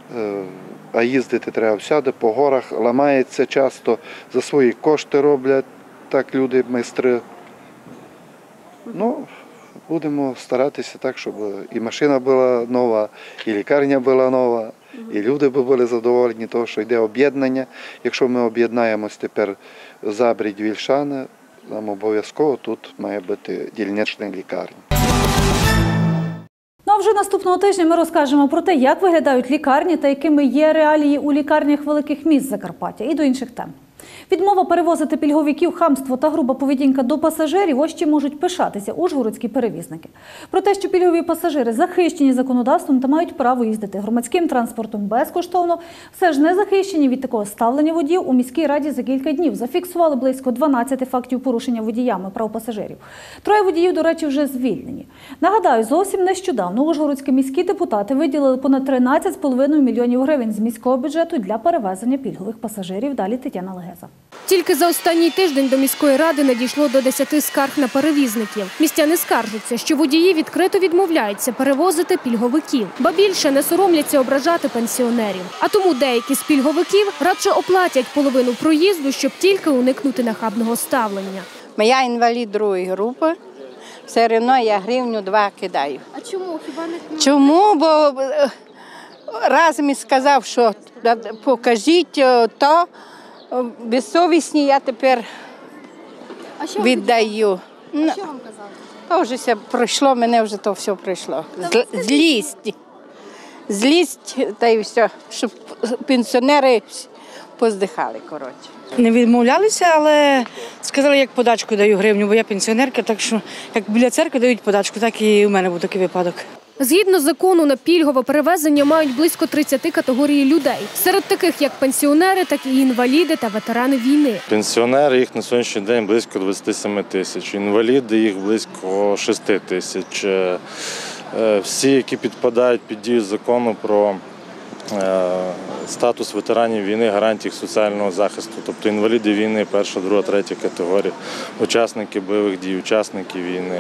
А їздити треба всюди, по горах, ламається часто, за свої кошти роблять, так люди, майстри. Ну, будемо старатися так, щоб і машина була нова, і лікарня була нова, і люди були задоволені, тому що йде об'єднання. Якщо ми об'єднаємось тепер Забрідь, Вільшани, нам обов'язково тут має бути дільнична лікарня. Ну а вже наступного тижня ми розкажемо про те, як виглядають лікарні та якими є реалії у лікарнях великих міст Закарпаття. І до інших тем. Відмова перевозити пільговиків, хамство та груба поведінка до пасажирів – ось чим можуть пишатися ужгородські перевізники. Про те, що пільгові пасажири захищені законодавством та мають право їздити громадським транспортом безкоштовно, все ж не захищені від такого ставлення водіїв, у міській раді за кілька днів зафіксували близько дванадцяти фактів порушення водіями прав пасажирів. Троє водіїв, до речі, вже звільнені. Нагадаю, зовсім нещодавно ужгородські міські депутати виділили понад тринадцять з половиною мільйонів гривень з міського бюджету для перевезення пільгових пасажирів. Далі Тетяна Легеза. Тільки за останній тиждень до міської ради надійшло до десяти скарг на перевізників. Містяни скаржаться, що водії відкрито відмовляються перевозити пільговиків, ба більше не соромляться ображати пенсіонерів. А тому деякі з пільговиків радше оплатять половину проїзду, щоб тільки уникнути нахабного ставлення. Я інвалід другої групи, все одно я гривню два кидаю. А чому? Хіба не... Чому? Бо раз мені сказав, що покажіть то, безсовісні я тепер а що віддаю. А що вам казали? То вже все пройшло, мене вже то все пройшло. Злість. Злість, та й все, щоб пенсіонери поздихали, коротше. Не відмовлялися, але сказали, як подачку даю гривню, бо я пенсіонерка, так що як біля церкви дають подачку, так і у мене був такий випадок. Згідно закону, на пільгове перевезення мають близько тридцяти категорій людей. Серед таких як пенсіонери, так і інваліди та ветерани війни. Пенсіонери, їх на сьогоднішній день близько двадцять сім тисяч, інваліди їх близько шість тисяч. Всі, які підпадають під дію закону про статус ветеранів війни, гарантій соціального захисту, тобто інваліди війни, перша, друга, третя категорія, учасники бойових дій, учасники війни.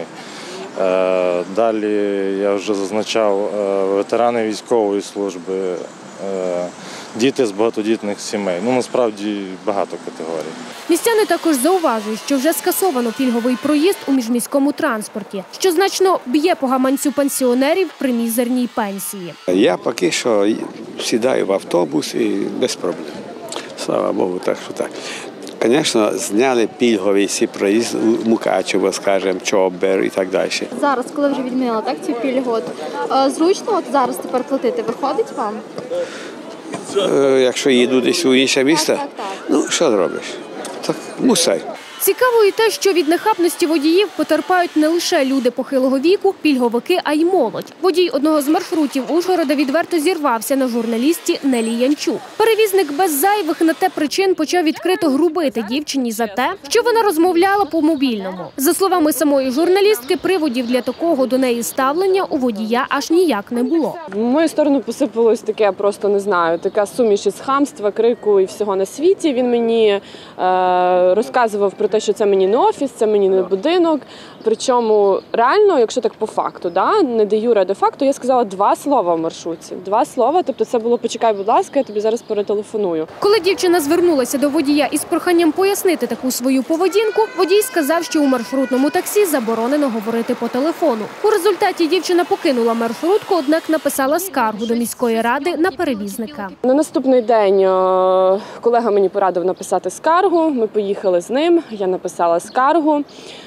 Далі я вже зазначав ветерани військової служби, діти з багатодітних сімей. Ну, насправді багато категорій. Містяни також зауважують, що вже скасовано пільговий проїзд у міжміському транспорті, що значно б'є по гаманцю пенсіонерів при мізерній пенсії. Я поки що сідаю в автобус і без проблем. Слава Богу, так що так. Звісно, зняли пільговий всі проїзд у Мукачево, скажімо, Чобер і так далі. Зараз, коли вже відмінили так, цю пільгу, от, зручно от зараз тепер платити, виходить вам? Якщо їду десь у інше місто, ну що зробиш? Так, мусай. Цікаво і те, що від нахабності водіїв потерпають не лише люди похилого віку, пільговики, а й молодь. Водій одного з маршрутів Ужгорода відверто зірвався на журналісті Нелі Янчук. Перевізник без зайвих на те причин почав відкрито грубити дівчині за те, що вона розмовляла по мобільному. За словами самої журналістки, приводів для такого до неї ставлення у водія аж ніяк не було. В мою сторону посипалось таке, просто не знаю, така суміш із хамства, крику і всього на світі. Він мені е, розказував про те, що це мені не офіс, це мені не будинок. Причому реально, якщо так по факту, да, не де юре, а де факту, я сказала два слова в маршрутці. Два слова, тобто це було «почекай, будь ласка, я тобі зараз перетелефоную». Коли дівчина звернулася до водія із проханням пояснити таку свою поведінку, водій сказав, що у маршрутному таксі заборонено говорити по телефону. У результаті дівчина покинула маршрутку, однак написала скаргу до міської ради на перевізника. На наступний день колега мені порадив написати скаргу, ми поїхали з ним, я написала скаргу.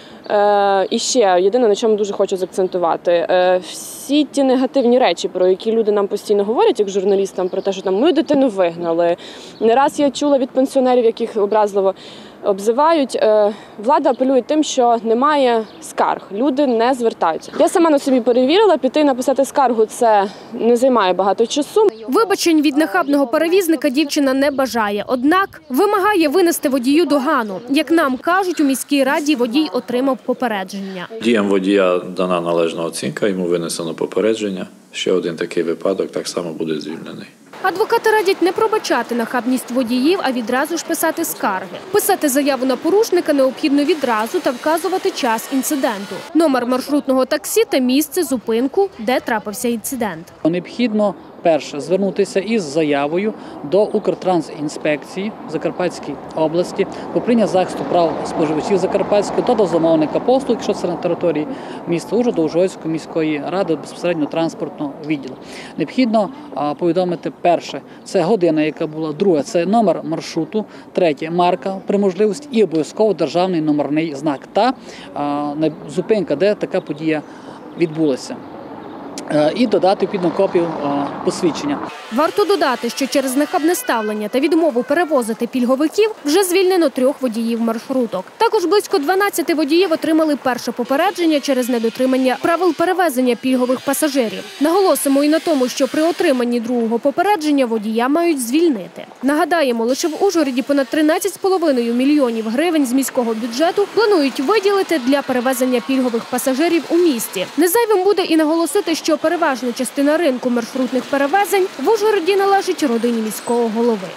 І ще єдине, на чому дуже хочу заакцентувати, всі ті негативні речі, про які люди нам постійно говорять, як журналістам, про те, що там мою дитину вигнали. Не раз я чула від пенсіонерів, яких образливо обзивають. Влада апелює тим, що немає скарг, люди не звертаються. Я сама на собі перевірила, піти і написати скаргу – це не займає багато часу. Вибачень від нахабного перевізника дівчина не бажає, однак вимагає винести водію догану. Як нам кажуть, у міській раді водій отримав попередження. Діям водія дана належна оцінка, йому винесено попередження. Ще один такий випадок так само буде звільнений. Адвокати радять не пробачати нахабність водіїв, а відразу ж писати скарги. Писати заяву на порушника необхідно відразу та вказувати час інциденту. Номер маршрутного таксі та місце, зупинку, де трапився інцидент. Необхідно, перше, звернутися із заявою до Укртрансінспекції в Закарпатській області, управління захисту прав споживачів Закарпатської та до замовника послуг, якщо це на території міста Ужгорода, Ужгородської міської ради, безпосередньо транспортного відділу. Необхідно повідомити, перше, це година, яка була, друге, це номер маршруту, третє, марка при можливості і обов'язково державний номерний знак та а, зупинка, де така подія відбулася. І додати відповідну копію посвідчення. Варто додати, що через нахабне ставлення та відмову перевозити пільговиків вже звільнено трьох водіїв маршруток. Також близько дванадцяти водіїв отримали перше попередження через недотримання правил перевезення пільгових пасажирів. Наголосимо і на тому, що при отриманні другого попередження водія мають звільнити. Нагадаємо, лише в Ужгороді понад тринадцять з половиною мільйонів гривень з міського бюджету планують виділити для перевезення пільгових пасажирів у місті. Незайвим буде і наголосити, що переважна частина ринку маршрутних перевезень в Ужгороді належить родині міського голови.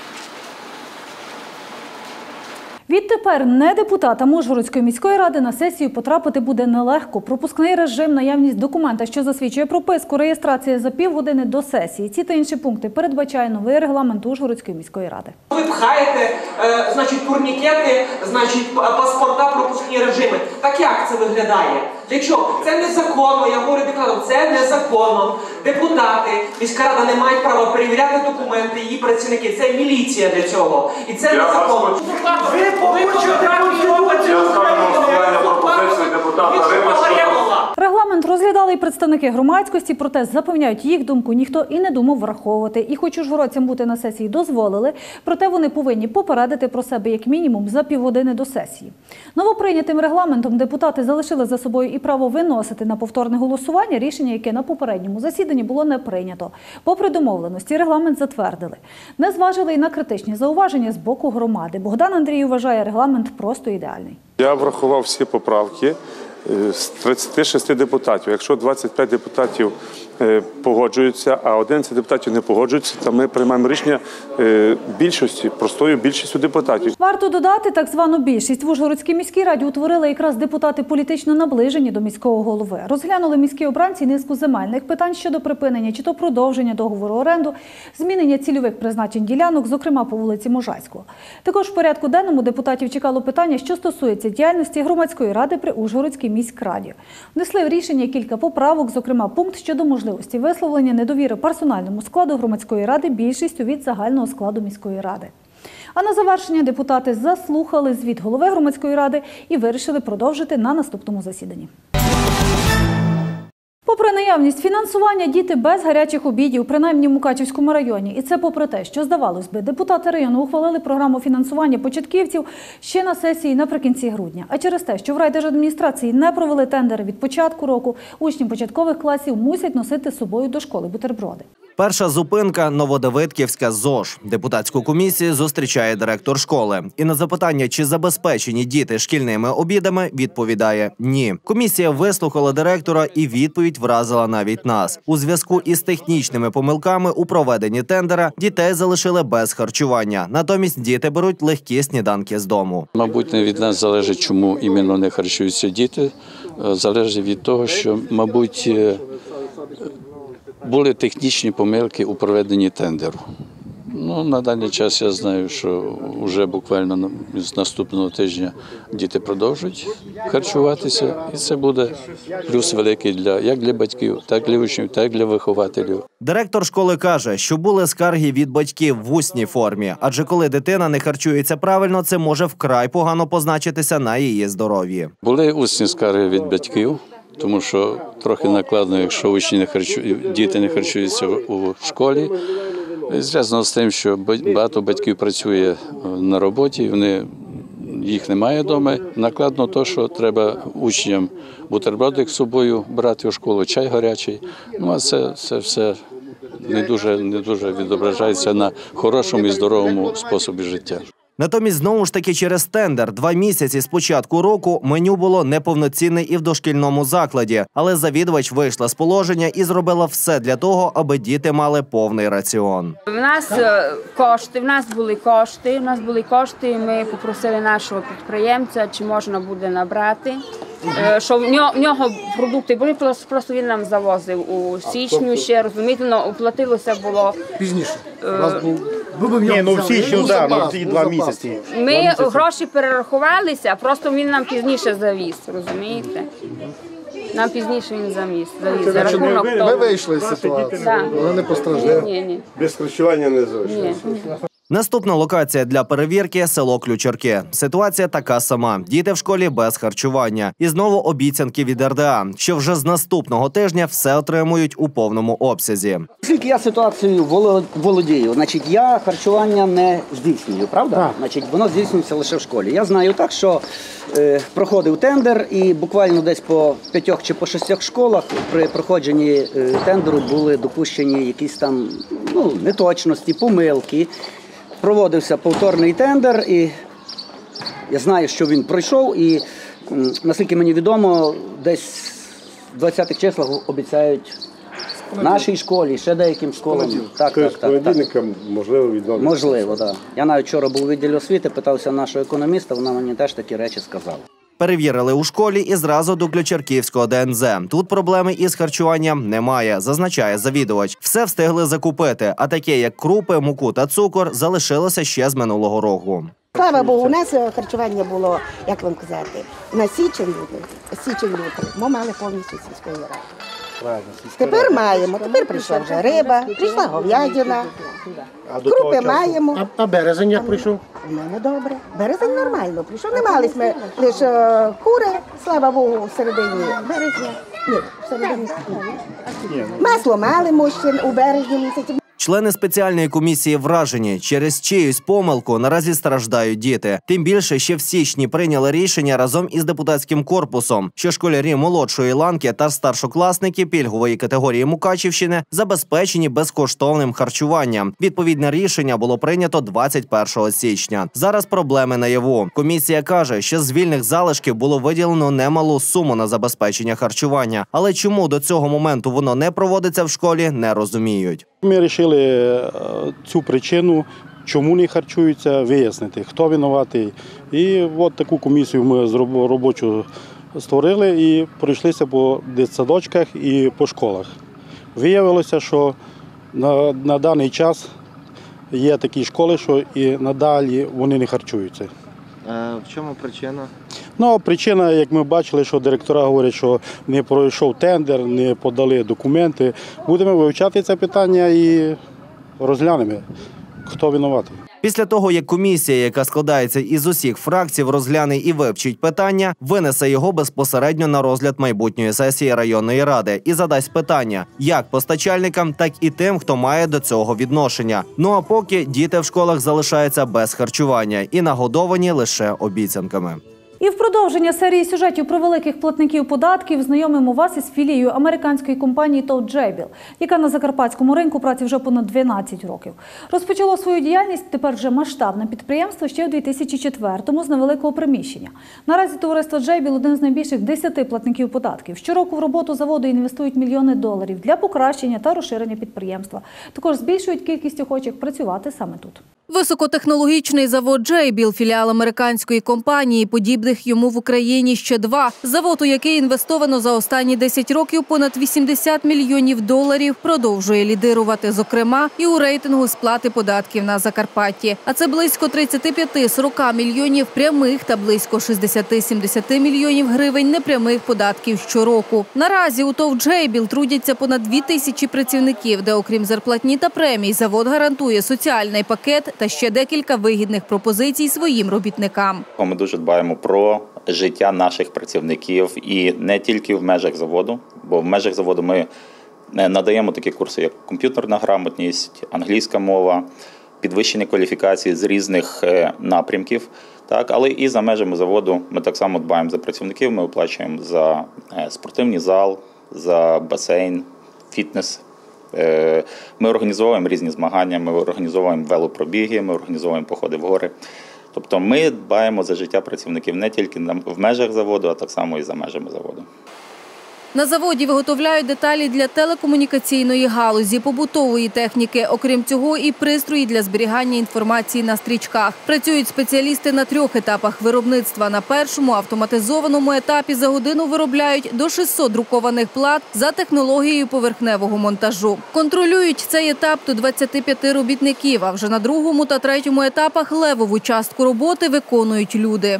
Відтепер не депутатам Ужгородської міської ради на сесію потрапити буде нелегко. Пропускний режим, наявність документа, що засвідчує прописку, реєстрація за півгодини до сесії. Ці та інші пункти передбачає новий регламент Ужгородської міської ради. Ви пхаєте, е, значить, турнікети, значить, паспорта, пропускні режими. Так як це виглядає? Для чого? Це незаконно, я говорю депутатам, це незаконно. Депутати, міська рада не мають права перевіряти документи, її працівники. Це міліція для цього. І це я незаконно. Ви Регламент розглядали і представники громадськості, проте, запевняють, їх думку ніхто і не думав враховувати. І хоч ужгородцям бути на сесії дозволили, проте вони повинні попередити про себе як мінімум за півгодини до сесії. Новоприйнятим регламентом депутати залишили за собою і право виносити на повторне голосування рішення, яке на попередньому засіданні було не прийнято. Попри домовленості, регламент затвердили. Не зважили і на критичні зауваження з боку громади. Богдан Андрій вважає регламент просто ідеальний. Я врахував всі поправки з тридцяти шести депутатів. Якщо двадцять п'ять депутатів погоджуються, а одинадцять депутатів не погоджуються, то ми приймаємо рішення більшості, простою більшістю депутатів. Варто додати, так звану більшість в Ужгородській міській раді утворили якраз депутати політично наближені до міського голови. Розглянули міські обранці низку земельних питань щодо припинення чи то продовження договору оренду, змінення цільових призначень ділянок, зокрема по вулиці Можайського. Також в порядку денному депутатів чекало питання, що стосується діяльності громадської ради при Ужгородській міськраді. Внесли в рішення кілька поправок, зокрема пункт щодо можливості висловлення недовіри персональному складу громадської ради більшістю від загального складу міської ради. А на завершення депутати заслухали звіт голови громадської ради і вирішили продовжити на наступному засіданні. Попри наявність фінансування, діти без гарячих обідів, принаймні в Мукачівському районі. І це попри те, що, здавалось би, депутати району ухвалили програму фінансування початківців ще на сесії наприкінці грудня. А через те, що в райдержадміністрації не провели тендери від початку року, учні початкових класів мусять носити з собою до школи бутерброди. Перша зупинка – Новодавидківська ЗОЖ. Депутатську комісію зустрічає директор школи. І на запитання, чи забезпечені діти шкільними обідами, відповідає – ні. Комісія вислухала директора і відповідь вразила навіть нас. У зв'язку із технічними помилками у проведенні тендера дітей залишили без харчування. Натомість діти беруть легкі сніданки з дому. Мабуть, не від нас залежить, чому іменно не харчуються діти. Залежить від того, що, мабуть, були технічні помилки у проведенні тендеру. Ну, на даний час я знаю, що вже буквально з наступного тижня діти продовжують харчуватися. І це буде плюс великий для, як для батьків, так для учнів, так для вихователів. Директор школи каже, що були скарги від батьків в усній формі. Адже коли дитина не харчується правильно, це може вкрай погано позначитися на її здоров'ї. Були усні скарги від батьків. Тому що трохи накладно, якщо учні не харчують, діти не харчуються у школі. Зв'язано з тим, що багато батьків працює на роботі, вони, їх немає вдома. Накладно те, що треба учням бутербродик з собою брати у школу, чай гарячий. Ну, а це, це все не дуже, не дуже відображається на хорошому і здоровому способі життя. Натомість, знову ж таки, через тендер два місяці з початку року меню було неповноцінне і в дошкільному закладі. Але завідувач вийшла з положення і зробила все для того, аби діти мали повний раціон. У нас кошти, в нас були кошти, в нас були кошти, і ми попросили нашого підприємця, чи можна буде набрати. Що в нього, в нього продукти були, просто він нам завозив у січню ще, розумієте, але оплатилося було... Пізніше. У нас був... Ні, ну в січню, так, ну ці два місяці. Ми гроші перерахувалися, а просто він нам пізніше завіз, розумієте? Нам пізніше він завіз. Це значить, ми, ми вийшли з ситуації, вона не постраждала. Ні, ні. Без харчування не залишилося. Наступна локація для перевірки – село Ключарки. Ситуація така сама. Діти в школі без харчування. І знову обіцянки від ер де а, що вже з наступного тижня все отримують у повному обсязі. Оскільки я ситуацією володію, значить, я харчування не здійснюю, правда? Так. Значить, воно здійснюється лише в школі. Я знаю так, що е, проходив тендер, і буквально десь по п'ятьох чи по шістьох школах при проходженні е, тендеру були допущені якісь там ну, неточності, помилки. Проводився повторний тендер, і я знаю, що він пройшов, і, наскільки мені відомо, десь в двадцятих числах обіцяють нашій школі, ще деяким школам. Так, так, так, понедільникам, можливо, відомо. Можливо, так. Я навіть вчора був у відділі освіти, питався нашого економіста, вона мені теж такі речі сказала. Перевірили у школі і зразу до Ключарківського де ензе. Тут проблеми із харчуванням немає, зазначає завідувач. Все встигли закупити, а таке, як крупи, муку та цукор, залишилося ще з минулого року. Слава Богу, у нас харчування було, як вам казати, на січень-лютий. Січень-лютий. Ми мали повністю сільської ради. Тепер маємо. Тепер прийшла вже риба, прийшла говядина, крупи маємо. А, а березень як прийшов? У мене добре. Березень нормально прийшов. Не мали ми лише кури, слава Богу, в середині березня. Ні, в середині. Масло мали ми ще у березні місяці. Члени спеціальної комісії вражені. Через чиюсь помилку наразі страждають діти. Тим більше, ще в січні прийняли рішення разом із депутатським корпусом, що школярі молодшої ланки та старшокласники пільгової категорії Мукачівщини забезпечені безкоштовним харчуванням. Відповідне рішення було прийнято двадцять першого січня. Зараз проблеми наяву. Комісія каже, що з вільних залишків було виділено немалу суму на забезпечення харчування. Але чому до цього моменту воно не проводиться в школі, не розуміють. Ми вирішили цю причину, чому не харчуються, вияснити, хто винуватий. І от таку комісію ми робочу створили і пройшлися по дитсадочках і по школах. Виявилося, що на, на даний час є такі школи, що і надалі вони не харчуються. А в чому причина? Ну, причина, як ми бачили, що директора говорять, що не пройшов тендер, не подали документи. Будемо вивчати це питання і розглянемо. хто винуватий. Після того, як комісія, яка складається із усіх фракцій, розгляне і вивчить питання, винесе його безпосередньо на розгляд майбутньої сесії районної ради і задасть питання як постачальникам, так і тим, хто має до цього відношення. Ну а поки діти в школах залишаються без харчування і нагодовані лише обіцянками. І в продовження серії сюжетів про великих платників податків знайомимо вас із філією американської компанії ТОВ «Джейбіл», яка на закарпатському ринку праці вже понад дванадцять років. Розпочало свою діяльність тепер вже масштабне підприємство ще в дві тисячі четвертому з невеликого приміщення. Наразі товариство «Джейбіл» – один з найбільших десяти платників податків. Щороку в роботу заводу інвестують мільйони доларів для покращення та розширення підприємства. Також збільшують кількість охочих працювати саме тут. Високотехнологічний завод «Джейбіл» – філіал американської компанії, подібних йому в Україні ще два. Завод, у який інвестовано за останні десять років понад вісімдесят мільйонів доларів, продовжує лідирувати, зокрема, і у рейтингу сплати податків на Закарпатті. А це близько тридцять п'ять - сорок мільйонів прямих та близько шістдесят - сімдесят мільйонів гривень непрямих податків щороку. Наразі у ТОВ «Джейбіл» трудяться понад дві тисячі працівників, де окрім зарплатні та премій, завод гарантує соціальний пакет та ще декілька вигідних пропозицій своїм робітникам. Ми дуже дбаємо про життя наших працівників і не тільки в межах заводу, бо в межах заводу ми надаємо такі курси, як комп'ютерна грамотність, англійська мова, підвищення кваліфікації з різних напрямків. Так, але і за межами заводу ми так само дбаємо за працівників, ми оплачуємо за спортивний зал, за басейн, фітнес. Ми організовуємо різні змагання, ми організовуємо велопробіги, ми організовуємо походи в гори. Тобто ми дбаємо за життя працівників не тільки в межах заводу, а так само і за межами заводу. На заводі виготовляють деталі для телекомунікаційної галузі, побутової техніки. Окрім цього, і пристрої для зберігання інформації на стрічках. Працюють спеціалісти на трьох етапах виробництва. На першому автоматизованому етапі за годину виробляють до шестисот друкованих плат за технологією поверхневого монтажу. Контролюють цей етап до двадцяти п'яти робітників, а вже на другому та третьому етапах левову частку роботи виконують люди.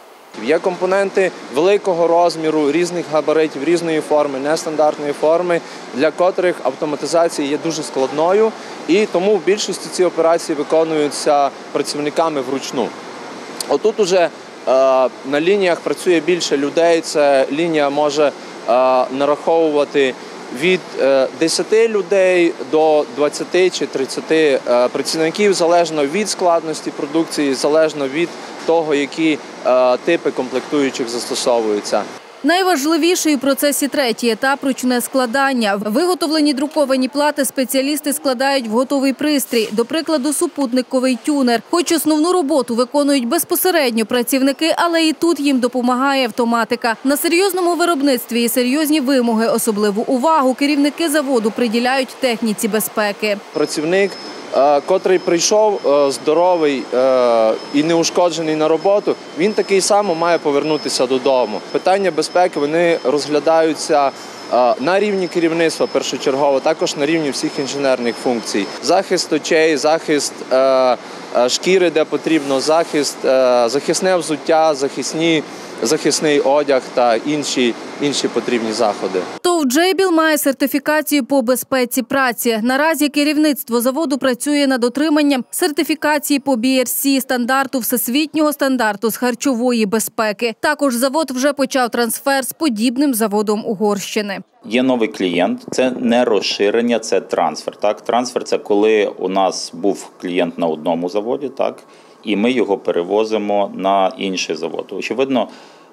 Є компоненти великого розміру, різних габаритів, різної форми, нестандартної форми, для котрих автоматизація є дуже складною, і тому в більшості ці операції виконуються працівниками вручну. Отут уже е, на лініях працює більше людей, ця лінія може е, нараховувати від десяти людей до двадцяти чи тридцяти працівників, залежно від складності продукції, залежно від того, які типи комплектуючих застосовуються. Найважливіший у процесі третій етап – ручне складання. Виготовлені друковані плати спеціалісти складають в готовий пристрій, до прикладу, супутниковий тюнер. Хоч основну роботу виконують безпосередньо працівники, але і тут їм допомагає автоматика. На серйозному виробництві і серйозні вимоги, особливу увагу керівники заводу приділяють техніці безпеки. Працівник, котрий прийшов здоровий і неушкоджений на роботу, він такий само має повернутися додому. Питання безпеки, вони розглядаються на рівні керівництва першочергово, також на рівні всіх інженерних функцій. Захист очей, захист шкіри, де потрібно, захист, захисне взуття, захисні захисний одяг та інші, інші потрібні заходи. ТОВ «Джейбіл» має сертифікацію по безпеці праці. Наразі керівництво заводу працює над отриманням сертифікації по бі ар сі – стандарту всесвітнього стандарту з харчової безпеки. Також завод вже почав трансфер з подібним заводом Угорщини. Є новий клієнт, це не розширення, це трансфер. Так? Трансфер – це коли у нас був клієнт на одному заводі, так? І ми його перевозимо на інший завод. Очевидно,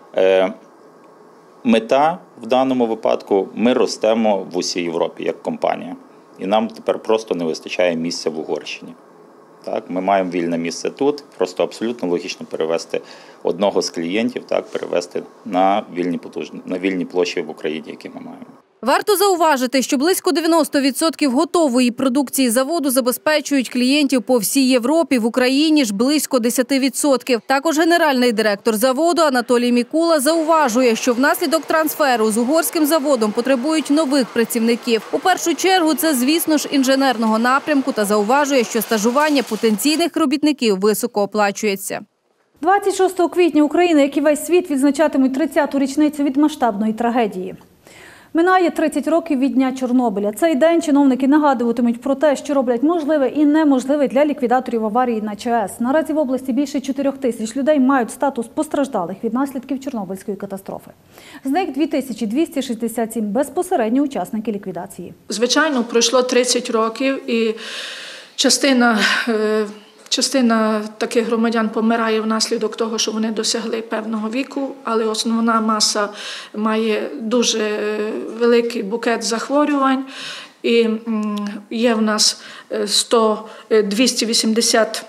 мета в даному випадку – ми ростемо в усій Європі як компанія. І нам тепер просто не вистачає місця в Угорщині. Так, ми маємо вільне місце тут, просто абсолютно логічно перевести одного з клієнтів, так, перевести на вільні потужні, на вільні площі в Україні, які ми маємо. Варто зауважити, що близько дев'яносто відсотків готової продукції заводу забезпечують клієнтів по всій Європі, в Україні ж близько десять відсотків. Також генеральний директор заводу Анатолій Мікула зауважує, що внаслідок трансферу з угорським заводом потребують нових працівників. У першу чергу це, звісно ж, інженерного напрямку та зауважує, що стажування потенційних робітників високо оплачується. двадцять шостого квітня Україна, як і весь світ, відзначатимуть тридцяту річницю від масштабної трагедії. Минає тридцять років від дня Чорнобиля. Цей день чиновники нагадуватимуть про те, що роблять можливе і неможливе для ліквідаторів аварії на ЧАЕС. Наразі в області більше чотирьох тисяч людей мають статус постраждалих від наслідків Чорнобильської катастрофи. З них дві тисячі двісті шістдесят сім безпосередні учасники ліквідації. Звичайно, пройшло тридцять років і частина Частина таких громадян помирає внаслідок того, що вони досягли певного віку, але основна маса має дуже великий букет захворювань. І є в нас двісті вісімдесят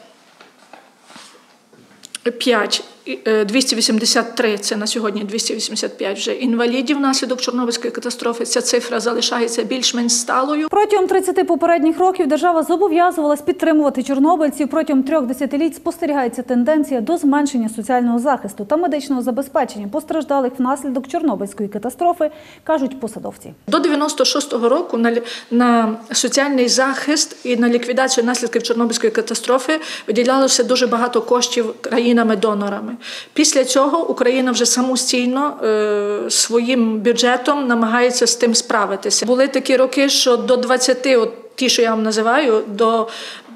п'ять, двісті вісімдесят три, це на сьогодні двісті вісімдесят п'ять вже інвалідів внаслідок Чорнобильської катастрофи. Ця цифра залишається більш-менш сталою. Протягом тридцяти попередніх років держава зобов'язувалась підтримувати чорнобильців. Протягом трьох десятиліть спостерігається тенденція до зменшення соціального захисту та медичного забезпечення постраждалих внаслідок Чорнобильської катастрофи, кажуть посадовці. До дев'яносто шостого року на, на соціальний захист і на ліквідацію наслідків Чорнобильської катастрофи виділялося дуже багато коштів країнами-донорами. Після цього Україна вже самостійно е, своїм бюджетом намагається з тим справитися. Були такі роки, що до двадцяти, от ті, що я вам називаю, до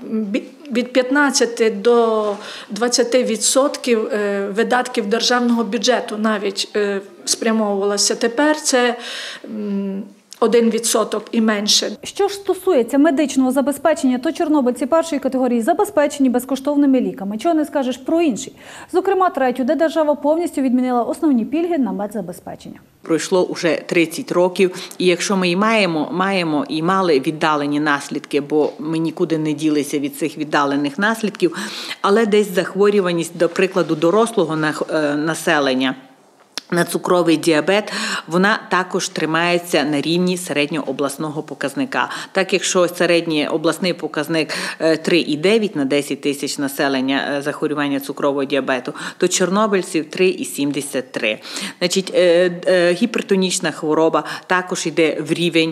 від п'ятнадцяти до двадцяти відсотків е, видатків державного бюджету навіть е, спрямовувалося. Тепер це м, один відсоток і менше. Що ж стосується медичного забезпечення, то чорнобильці першої категорії забезпечені безкоштовними ліками. Чого не скажеш про інші? Зокрема, третю, де держава повністю відмінила основні пільги на медзабезпечення. Пройшло вже тридцять років, і якщо ми і маємо, маємо і мали віддалені наслідки, бо ми нікуди не ділися від цих віддалених наслідків, але десь захворюваність, до прикладу, дорослого населення на цукровий діабет, вона також тримається на рівні середньообласного показника. Так, якщо середній обласний показник три цілих дев'ять на десять тисяч населення захворювання цукрового діабету, то чорнобильців три цілих сімдесят три. Значить, гіпертонічна хвороба також йде в рівень.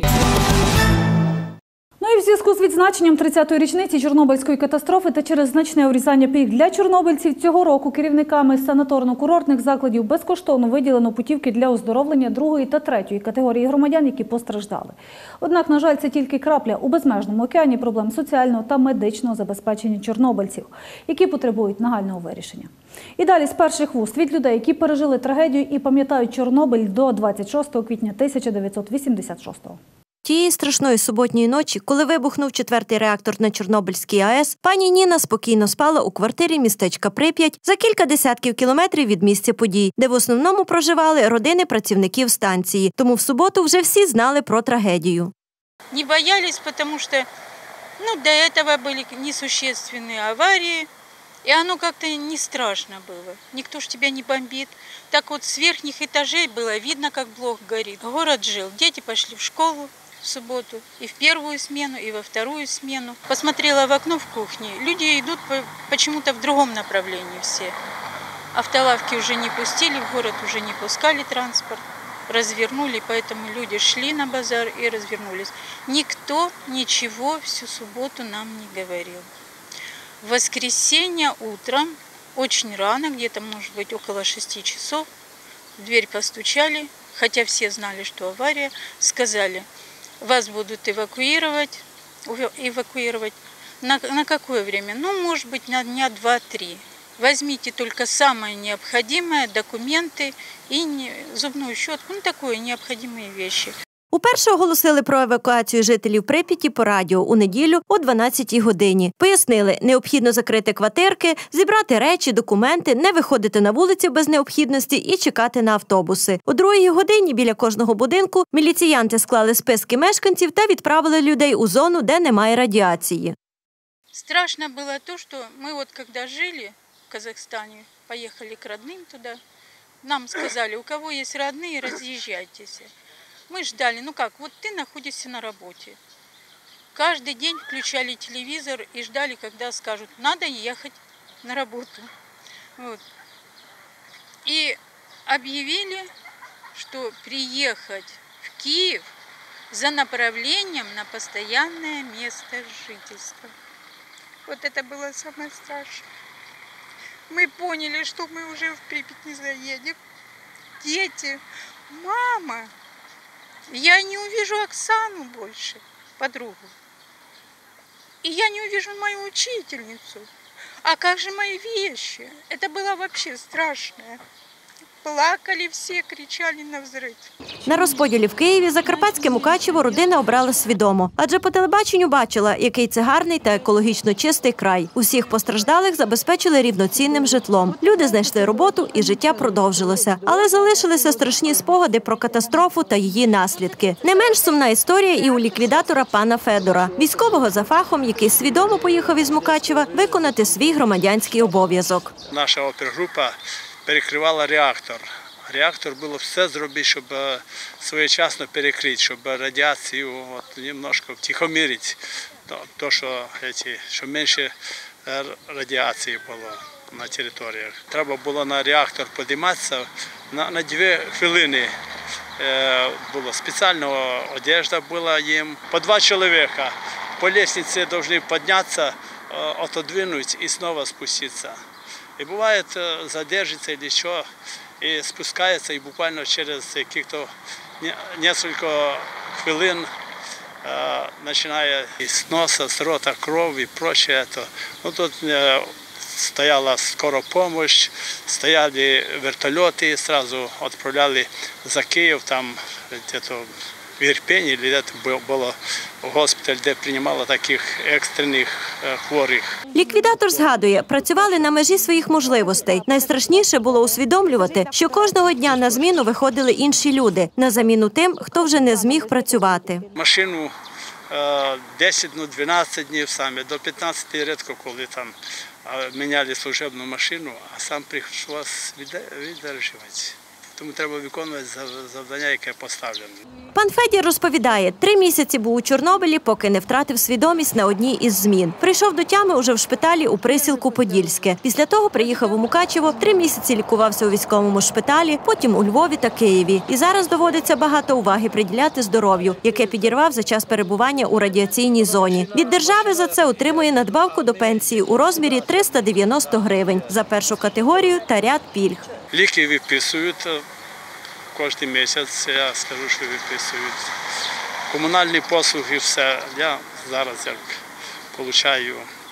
Ну і в зв'язку з відзначенням тридцятої річниці Чорнобильської катастрофи та через значне урізання пільг для чорнобильців цього року керівниками санаторно-курортних закладів безкоштовно виділено путівки для оздоровлення другої та третьої категорії громадян, які постраждали. Однак, на жаль, це тільки крапля у безмежному океані проблем соціального та медичного забезпечення чорнобильців, які потребують нагального вирішення. І далі з перших вуст від людей, які пережили трагедію і пам'ятають Чорнобиль до двадцять шостого квітня тисяча дев'ятсот вісімдесят шостого. Тієї страшної суботньої ночі, коли вибухнув четвертий реактор на Чорнобильській АЕС, пані Ніна спокійно спала у квартирі містечка Прип'ять за кілька десятків кілометрів від місця подій, де в основному проживали родини працівників станції. Тому в суботу вже всі знали про трагедію. Не боялись, тому що ну, до этого були несущественні аварії, и оно как-то не страшно было. Никто ж тебя не бомбит. Так вот с верхних этажей было видно, как блок горит. Город жил, дети пошли в школу в субботу, и в первую смену, и во вторую смену. Посмотрела в окно в кухне, люди идут почему-то в другом направлении все. Автолавки уже не пустили, в город уже не пускали транспорт. Развернули, поэтому люди шли на базар и развернулись. Никто ничего всю субботу нам не говорил. В воскресенье утром, очень рано, где-то, может быть, около шести часов, в дверь постучали, хотя все знали, что авария, сказали, вас будут эвакуировать, эвакуировать. На, на какое время? Ну, может быть, на дня два-три. Возьмите только самое необходимое, документы и не, зубную щетку, ну, такое, необходимые вещи. Уперше оголосили про евакуацію жителів Прип'яті по радіо у неділю о дванадцятій годині. Пояснили, необхідно закрити квартирки, зібрати речі, документи, не виходити на вулицю без необхідності і чекати на автобуси. О другій годині біля кожного будинку міліціянти склали списки мешканців та відправили людей у зону, де немає радіації. Страшно було те, що ми от коли жили в Казахстані, поїхали к родним туди, нам сказали, у кого є родні, роз'їжджайтеся. Мы ждали, ну как, вот ты находишься на работе. Каждый день включали телевизор и ждали, когда скажут, надо ехать на работу. Вот. И объявили, что приехать в Киев за направлением на постоянное место жительства. Вот это было самое страшное. Мы поняли, что мы уже в Припять не заедем. Дети, мама. Я не увижу Оксану больше, подругу. И я не увижу мою учительницу. А как же мои вещи? Это было вообще страшное. Плакали всі, кричали на взрив. На розподілі в Києві Закарпатське Мукачево родина обрала свідомо. Адже по телебаченню бачила, який це гарний та екологічно чистий край. Усіх постраждалих забезпечили рівноцінним житлом. Люди знайшли роботу і життя продовжилося. Але залишилися страшні спогади про катастрофу та її наслідки. Не менш сумна історія і у ліквідатора пана Федора. Військового за фахом, який свідомо поїхав із Мукачева виконати свій громадянський обов'язок. Наша опергрупа перекривала реактор. Реактор було все зробити, щоб своєчасно перекрити, щоб радіацію от, немножко втихомирити, то, що, щоб менше радіації було на територіях. Треба було на реактор підійматися на, на дві хвилини. Була спеціальна одежда була їм. По два чоловіка по лестниці повинні піднятися, отодвинути і знову спуститися. И бывает, задержится или что, и спускается, и буквально через каких-то несколько хвилин э, начиная с носа, с рота кровь и прочее. То, ну, тут э, стояла скорая помощь, стояли вертолеты, сразу отправляли за Киев, там где-то в Ірпені, де було госпіталь, де приймали таких екстрених хворих. Ліквідатор згадує, працювали на межі своїх можливостей. Найстрашніше було усвідомлювати, що кожного дня на зміну виходили інші люди, на заміну тим, хто вже не зміг працювати. Машину десять, ну дванадцять днів саме, до п'ятнадцяти рідко, коли там міняли служебну машину, а сам прийшлося віддержувати. Тому треба виконувати завдання, яке поставлено. Пан Федір розповідає, три місяці був у Чорнобилі, поки не втратив свідомість на одній із змін. Прийшов до тями уже в шпиталі у присілку Подільське. Після того приїхав у Мукачево, три місяці лікувався у військовому шпиталі, потім у Львові та Києві. І зараз доводиться багато уваги приділяти здоров'ю, яке підірвав за час перебування у радіаційній зоні. Від держави за це отримує надбавку до пенсії у розмірі триста дев'яносто гривень за першу категорію та ряд пільг. Ліки виписують кожен місяць, я скажу, що виписують. Комунальні послуги, все. Я зараз як отримую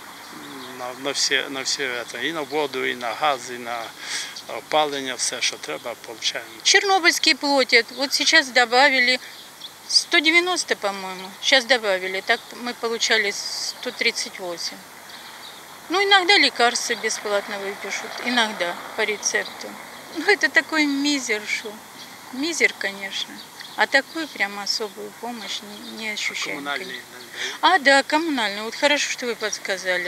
на, на все, на все це, і на воду, і на газ, і на опалення, все, що треба, отримуємо. Чернобыльские платят. Вот сейчас добавили сто девяносто, по-моему. Сейчас добавили. Так мы получали сто тридцать восемь. Ну, иногда лекарства бесплатно выпишут, иногда по рецепту. Ну, это такой мизер, что. Мизер, конечно. А такую прямо особую помощь не, не ощущаем. Коммунальные. А, да, коммунальные. Вот хорошо, что вы подсказали.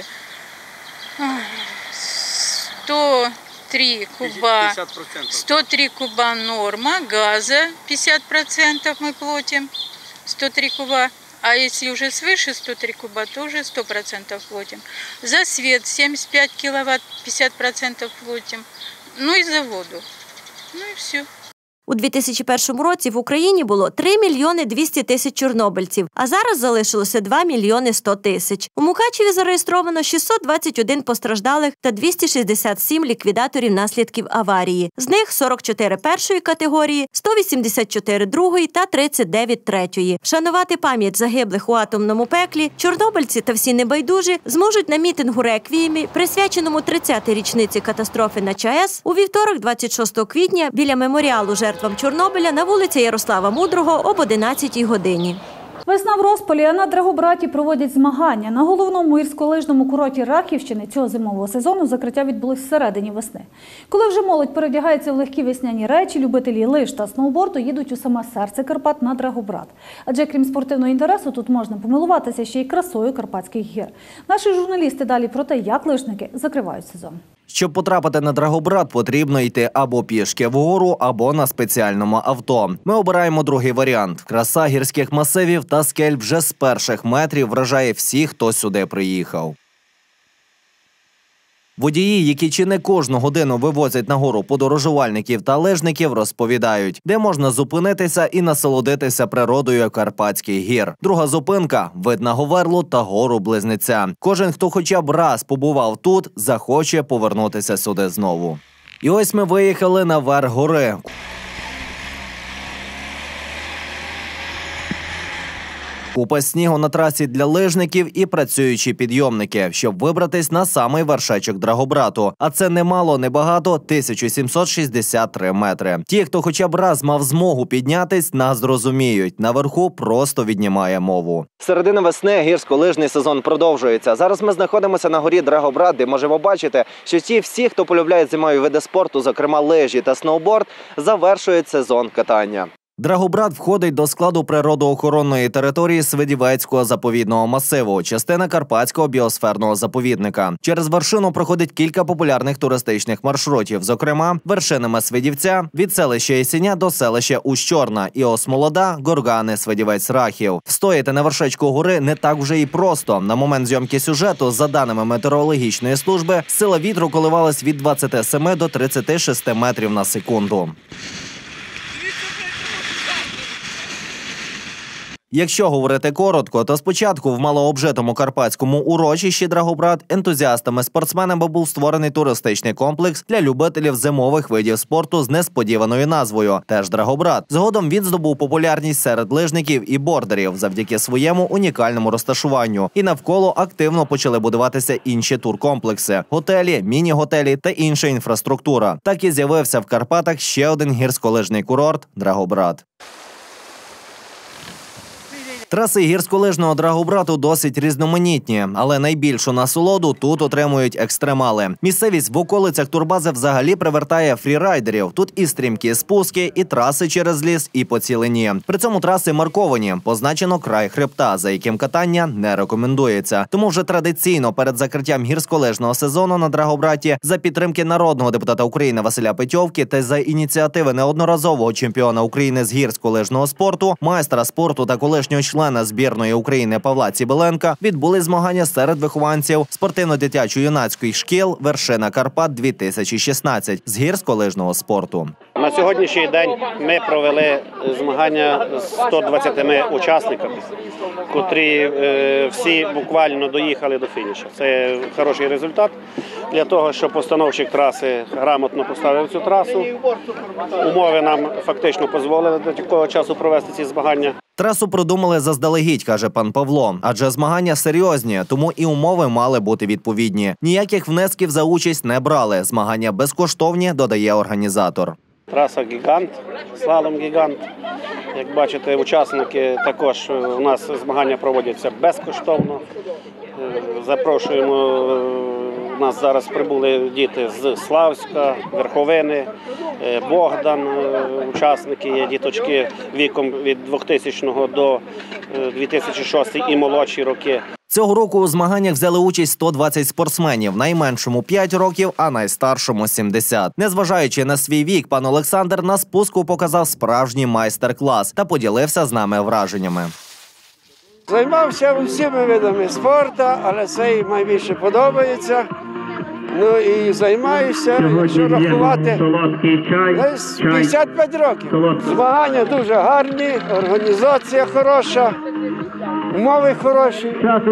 сто три куба, сто три куба норма, газа пятьдесят процентов мы платим, сто три куба. А если уже свыше сто три куба, то уже сто процентов платим. За свет семьдесят пять киловатт, пятьдесят процентов платим. Ну и за воду. Ну и все. У дві тисячі першому році в Україні було три мільйони двісті тисяч чорнобильців, а зараз залишилося два мільйони сто тисяч. У Мукачеві зареєстровано шістсот двадцять один постраждалих та двісті шістдесят сім ліквідаторів наслідків аварії. З них сорок чотири першої категорії, сто вісімдесят чотири другої та тридцять дев'ять третьої. Вшанувати пам'ять загиблих у атомному пеклі чорнобильці та всі небайдужі зможуть на мітингу реквіємі, присвяченому тридцятій річниці катастрофи на ЧАЕС, у вівторок двадцять шостого квітня біля меморіалу жертв Чорнобиля на вулиці Ярослава Мудрого об одинадцятій годині. Весна в розпалі, а на Драгобраті проводять змагання. На головному гірськолижному курорті Рахівщини цього зимового сезону закриття відбулось всередині весни. Коли вже молодь передягається в легкі весняні речі, любителі лиж та сноуборду їдуть у саме серце Карпат на Драгобрат. Адже крім спортивного інтересу, тут можна помилуватися ще й красою Карпатських гір. Наші журналісти далі про те, як лижники закривають сезон. Щоб потрапити на Драгобрат, потрібно йти або пішки вгору, або на спеціальному авто. Ми обираємо другий варіант. Краса гірських масивів та скель вже з перших метрів вражає всіх, хто сюди приїхав. Водії, які чи не кожну годину вивозять на гору подорожувальників та лижників, розповідають, де можна зупинитися і насолодитися природою Карпатських гір. Друга зупинка – вид на Говерлу та гору Близнеця. Кожен, хто хоча б раз побував тут, захоче повернутися сюди знову. І ось ми виїхали на верх гори. Купа снігу на трасі для лижників і працюючі підйомники, щоб вибратись на самий вершечок Драгобрату. А це немало, небагато – тисяча сімсот шістдесят три метри. Ті, хто хоча б раз мав змогу піднятись, нас зрозуміють. Наверху просто віднімає мову. Середина весни гірськолижний сезон продовжується. Зараз ми знаходимося на горі Драгобрат, де можемо бачити, що ті всі, хто полюбляють зимові види спорту, зокрема лижі та сноуборд, завершують сезон катання. Драгобрат входить до складу природоохоронної території Свидівецького заповідного масиву, частина Карпатського біосферного заповідника. Через вершину проходить кілька популярних туристичних маршрутів, зокрема вершинами Свидівця від селища Єсеня до селища Ущорна, Іос-Молода, Горгани, Свидівець-Рахів. Встояти на вершечку гори не так вже і просто. На момент зйомки сюжету, за даними метеорологічної служби, сила вітру коливалась від двадцяти семи до тридцяти шести метрів на секунду. Якщо говорити коротко, то спочатку в малообжитому карпатському урочищі Драгобрат ентузіастами-спортсменами був створений туристичний комплекс для любителів зимових видів спорту з несподіваною назвою – теж Драгобрат. Згодом він здобув популярність серед лижників і бордерів завдяки своєму унікальному розташуванню. І навколо активно почали будуватися інші туркомплекси – готелі, міні-готелі та інша інфраструктура. Так і з'явився в Карпатах ще один гірськолижний курорт – Драгобрат. Траси гірськолижного Драгобрату досить різноманітні, але найбільшу насолоду тут отримують екстремали. Місцевість в околицях турбази взагалі привертає фрірайдерів. Тут і стрімкі спуски, і траси через ліс, і по цілині. При цьому траси марковані, позначено край хребта, за яким катання не рекомендується. Тому вже традиційно перед закриттям гірськолижного сезону на Драгобраті за підтримки народного депутата України Василя Петьовки та за ініціативи неодноразового чемпіона України з гірськолижного спорту, майстра спорту та колишнього члена члена збірної України Павла Цібеленка відбули змагання серед вихованців спортивно-дитячо-юнацьких шкіл «Вершина Карпат-дві тисячі шістнадцять» з гірськолижного спорту. На сьогоднішній день ми провели змагання з сто двадцятьма учасниками, котрі е, всі буквально доїхали до фінішу. Це хороший результат для того, щоб постановщик траси грамотно поставив цю трасу. Умови нам фактично дозволили до такого часу провести ці змагання. Трасу продумали заздалегідь, каже пан Павло, адже змагання серйозні, тому і умови мали бути відповідні. Ніяких внесків за участь не брали, змагання безкоштовні, додає організатор. Траса «Гігант», слалом «Гігант». Як бачите, учасники також у нас змагання проводяться безкоштовно. Запрошуємо, у нас зараз прибули діти з Славська, Верховини, Богдан, учасники є діточки віком від двохтисячного до дві тисячі шостого і молодші роки. Цього року у змаганнях взяли участь сто двадцять спортсменів, найменшому п'ять років, а найстаршому сімдесят. Незважаючи на свій вік, пан Олександр на спуску показав справжній майстер-клас та поділився з нами враженнями. Займався усіма видами спорту, але це найбільше подобається. Ну і займаюся, якщо рахувати, десь п'ятдесят п'ять років. Змагання дуже гарні, організація хороша, умови хороші.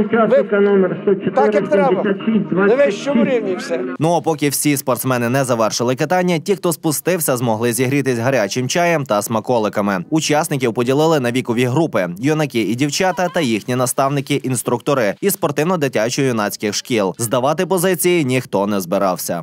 Так, як треба. На вищому рівні все. Ну а поки всі спортсмени не завершили катання, ті, хто спустився, змогли зігрітись гарячим чаєм та смаколиками. Учасників поділили на вікові групи – юнаки і дівчата та їхні наставники-інструктори із спортивно-дитячо-юнацьких шкіл. Здавати позиції ніхто не збирався.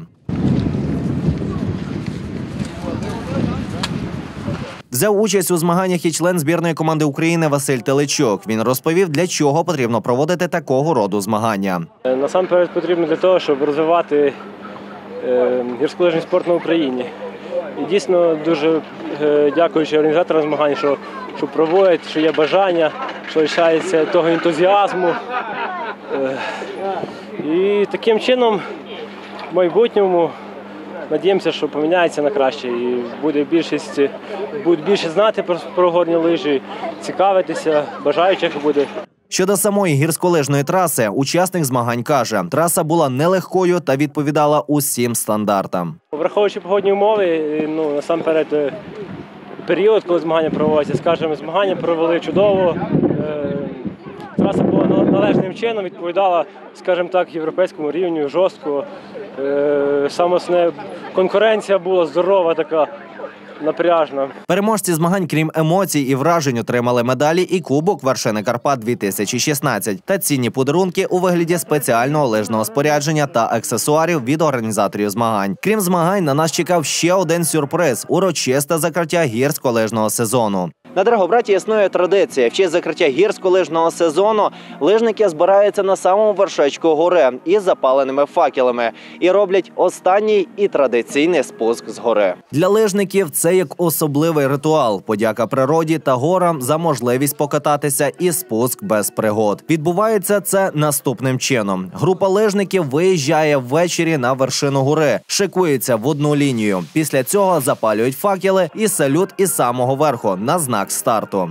Взяв участь у змаганнях і член збірної команди України Василь Теличук. Він розповів, для чого потрібно проводити такого роду змагання. Насамперед потрібно для того, щоб розвивати е, гірськолижний спорт на Україні. І дійсно дуже е, дякуючи організаторам змагань, що, що проводять, що є бажання, що лишається того ентузіазму. Е, і таким чином в майбутньому надіємося, що поміняється на краще і буде більшість, будуть більше знати про, про горні лижі, цікавитися, бажаючих буде. Щодо самої гірськолижної траси, учасник змагань каже, траса була нелегкою та відповідала усім стандартам. Враховуючи погодні умови, ну, насамперед період, коли змагання проводяться, скажімо, змагання провели чудово. Траса була належним чином, відповідала, скажімо так, європейському рівню, жорстко. Саме основне, конкуренція була здорова така. напряжно. Переможці змагань, крім емоцій і вражень, отримали медалі і Кубок «Вершини Карпат дві тисячі шістнадцять» та цінні подарунки у вигляді спеціального лижного спорядження та аксесуарів від організаторів змагань. Крім змагань, на нас чекав ще один сюрприз – урочисте закриття гірсько-лижного сезону. На Драгобраті існує традиція. В честь закриття гірсько-лижного сезону лижники збираються на самому вершечку гори із запаленими факелами і роблять останній і традиційний спуск з гори. Для лижників це як особливий ритуал – подяка природі та горам за можливість покататися і спуск без пригод. Відбувається це наступним чином. Група лижників виїжджає ввечері на вершину гори, шикується в одну лінію. Після цього запалюють факели і салют із самого верху на знак старту.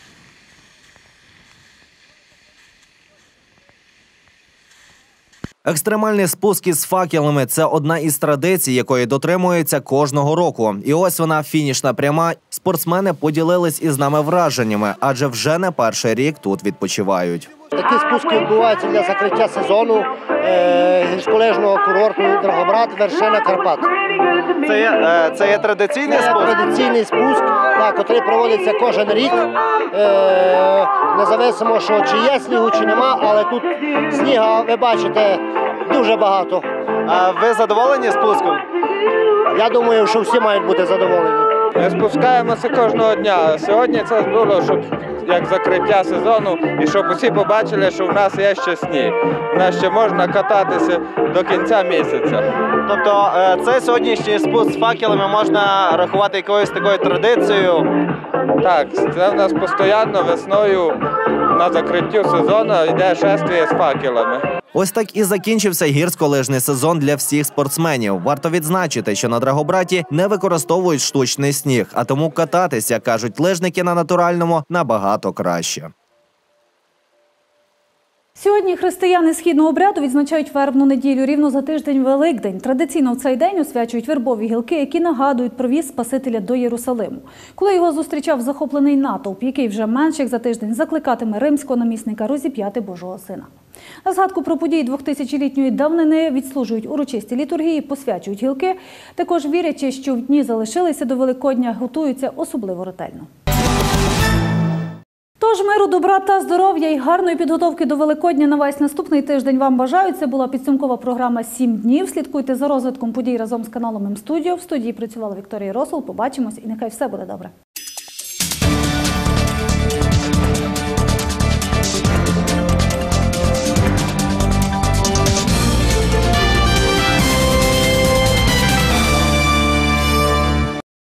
Екстремальний спуск із факелами – це одна із традицій, якої дотримуються кожного року. І ось вона, фінішна пряма. Спортсмени поділились із нами враженнями, адже вже не перший рік тут відпочивають. Такі спуски відбуваються для закриття сезону е, гірськолижного курорту Драгобрат «Вершина Карпат». Це є, е, це є традиційний це спуск? традиційний спуск, так, який проводиться кожен рік. Е, независимо, що чи є снігу, чи нема, але тут сніга, ви бачите, дуже багато. А ви задоволені спуском? Я думаю, що всі мають бути задоволені. Ми спускаємося кожного дня. Сьогодні це було, щоб як закриття сезону, і щоб усі побачили, що в нас є ще сніг. У нас ще можна кататися до кінця місяця. Тобто цей сьогоднішній спуск з факелами можна рахувати якоюсь такою традицією? Так, це в нас постійно весною на закриттю сезону йде шествие з факелами. Ось так і закінчився гірськолижний сезон для всіх спортсменів. Варто відзначити, що на Драгобраті не використовують штучний сніг, а тому кататися, кажуть лижники, на натуральному набагато краще. Сьогодні християни східного обряду відзначають вербну неділю. Рівно за тиждень Великдень. Традиційно в цей день освячують вербові гілки, які нагадують про в'їзд Спасителя до Єрусалиму. Коли його зустрічав захоплений натовп, який вже менш як за тиждень закликатиме римського намісника розіп'яти Божого Сина. На згадку про події двохтисячолітньої давнини відслужують урочисті літургії, посвячують гілки. Також вірячи, що в дні залишилися до Великодня, готуються особливо ретельно. Тож миру, добра та здоров'я і гарної підготовки до Великодня на весь наступний тиждень вам бажають. Це була підсумкова програма «Сім днів». Слідкуйте за розвитком подій разом з каналом М-студіо. В студії працювала Вікторія Росул. Побачимось і нехай все буде добре.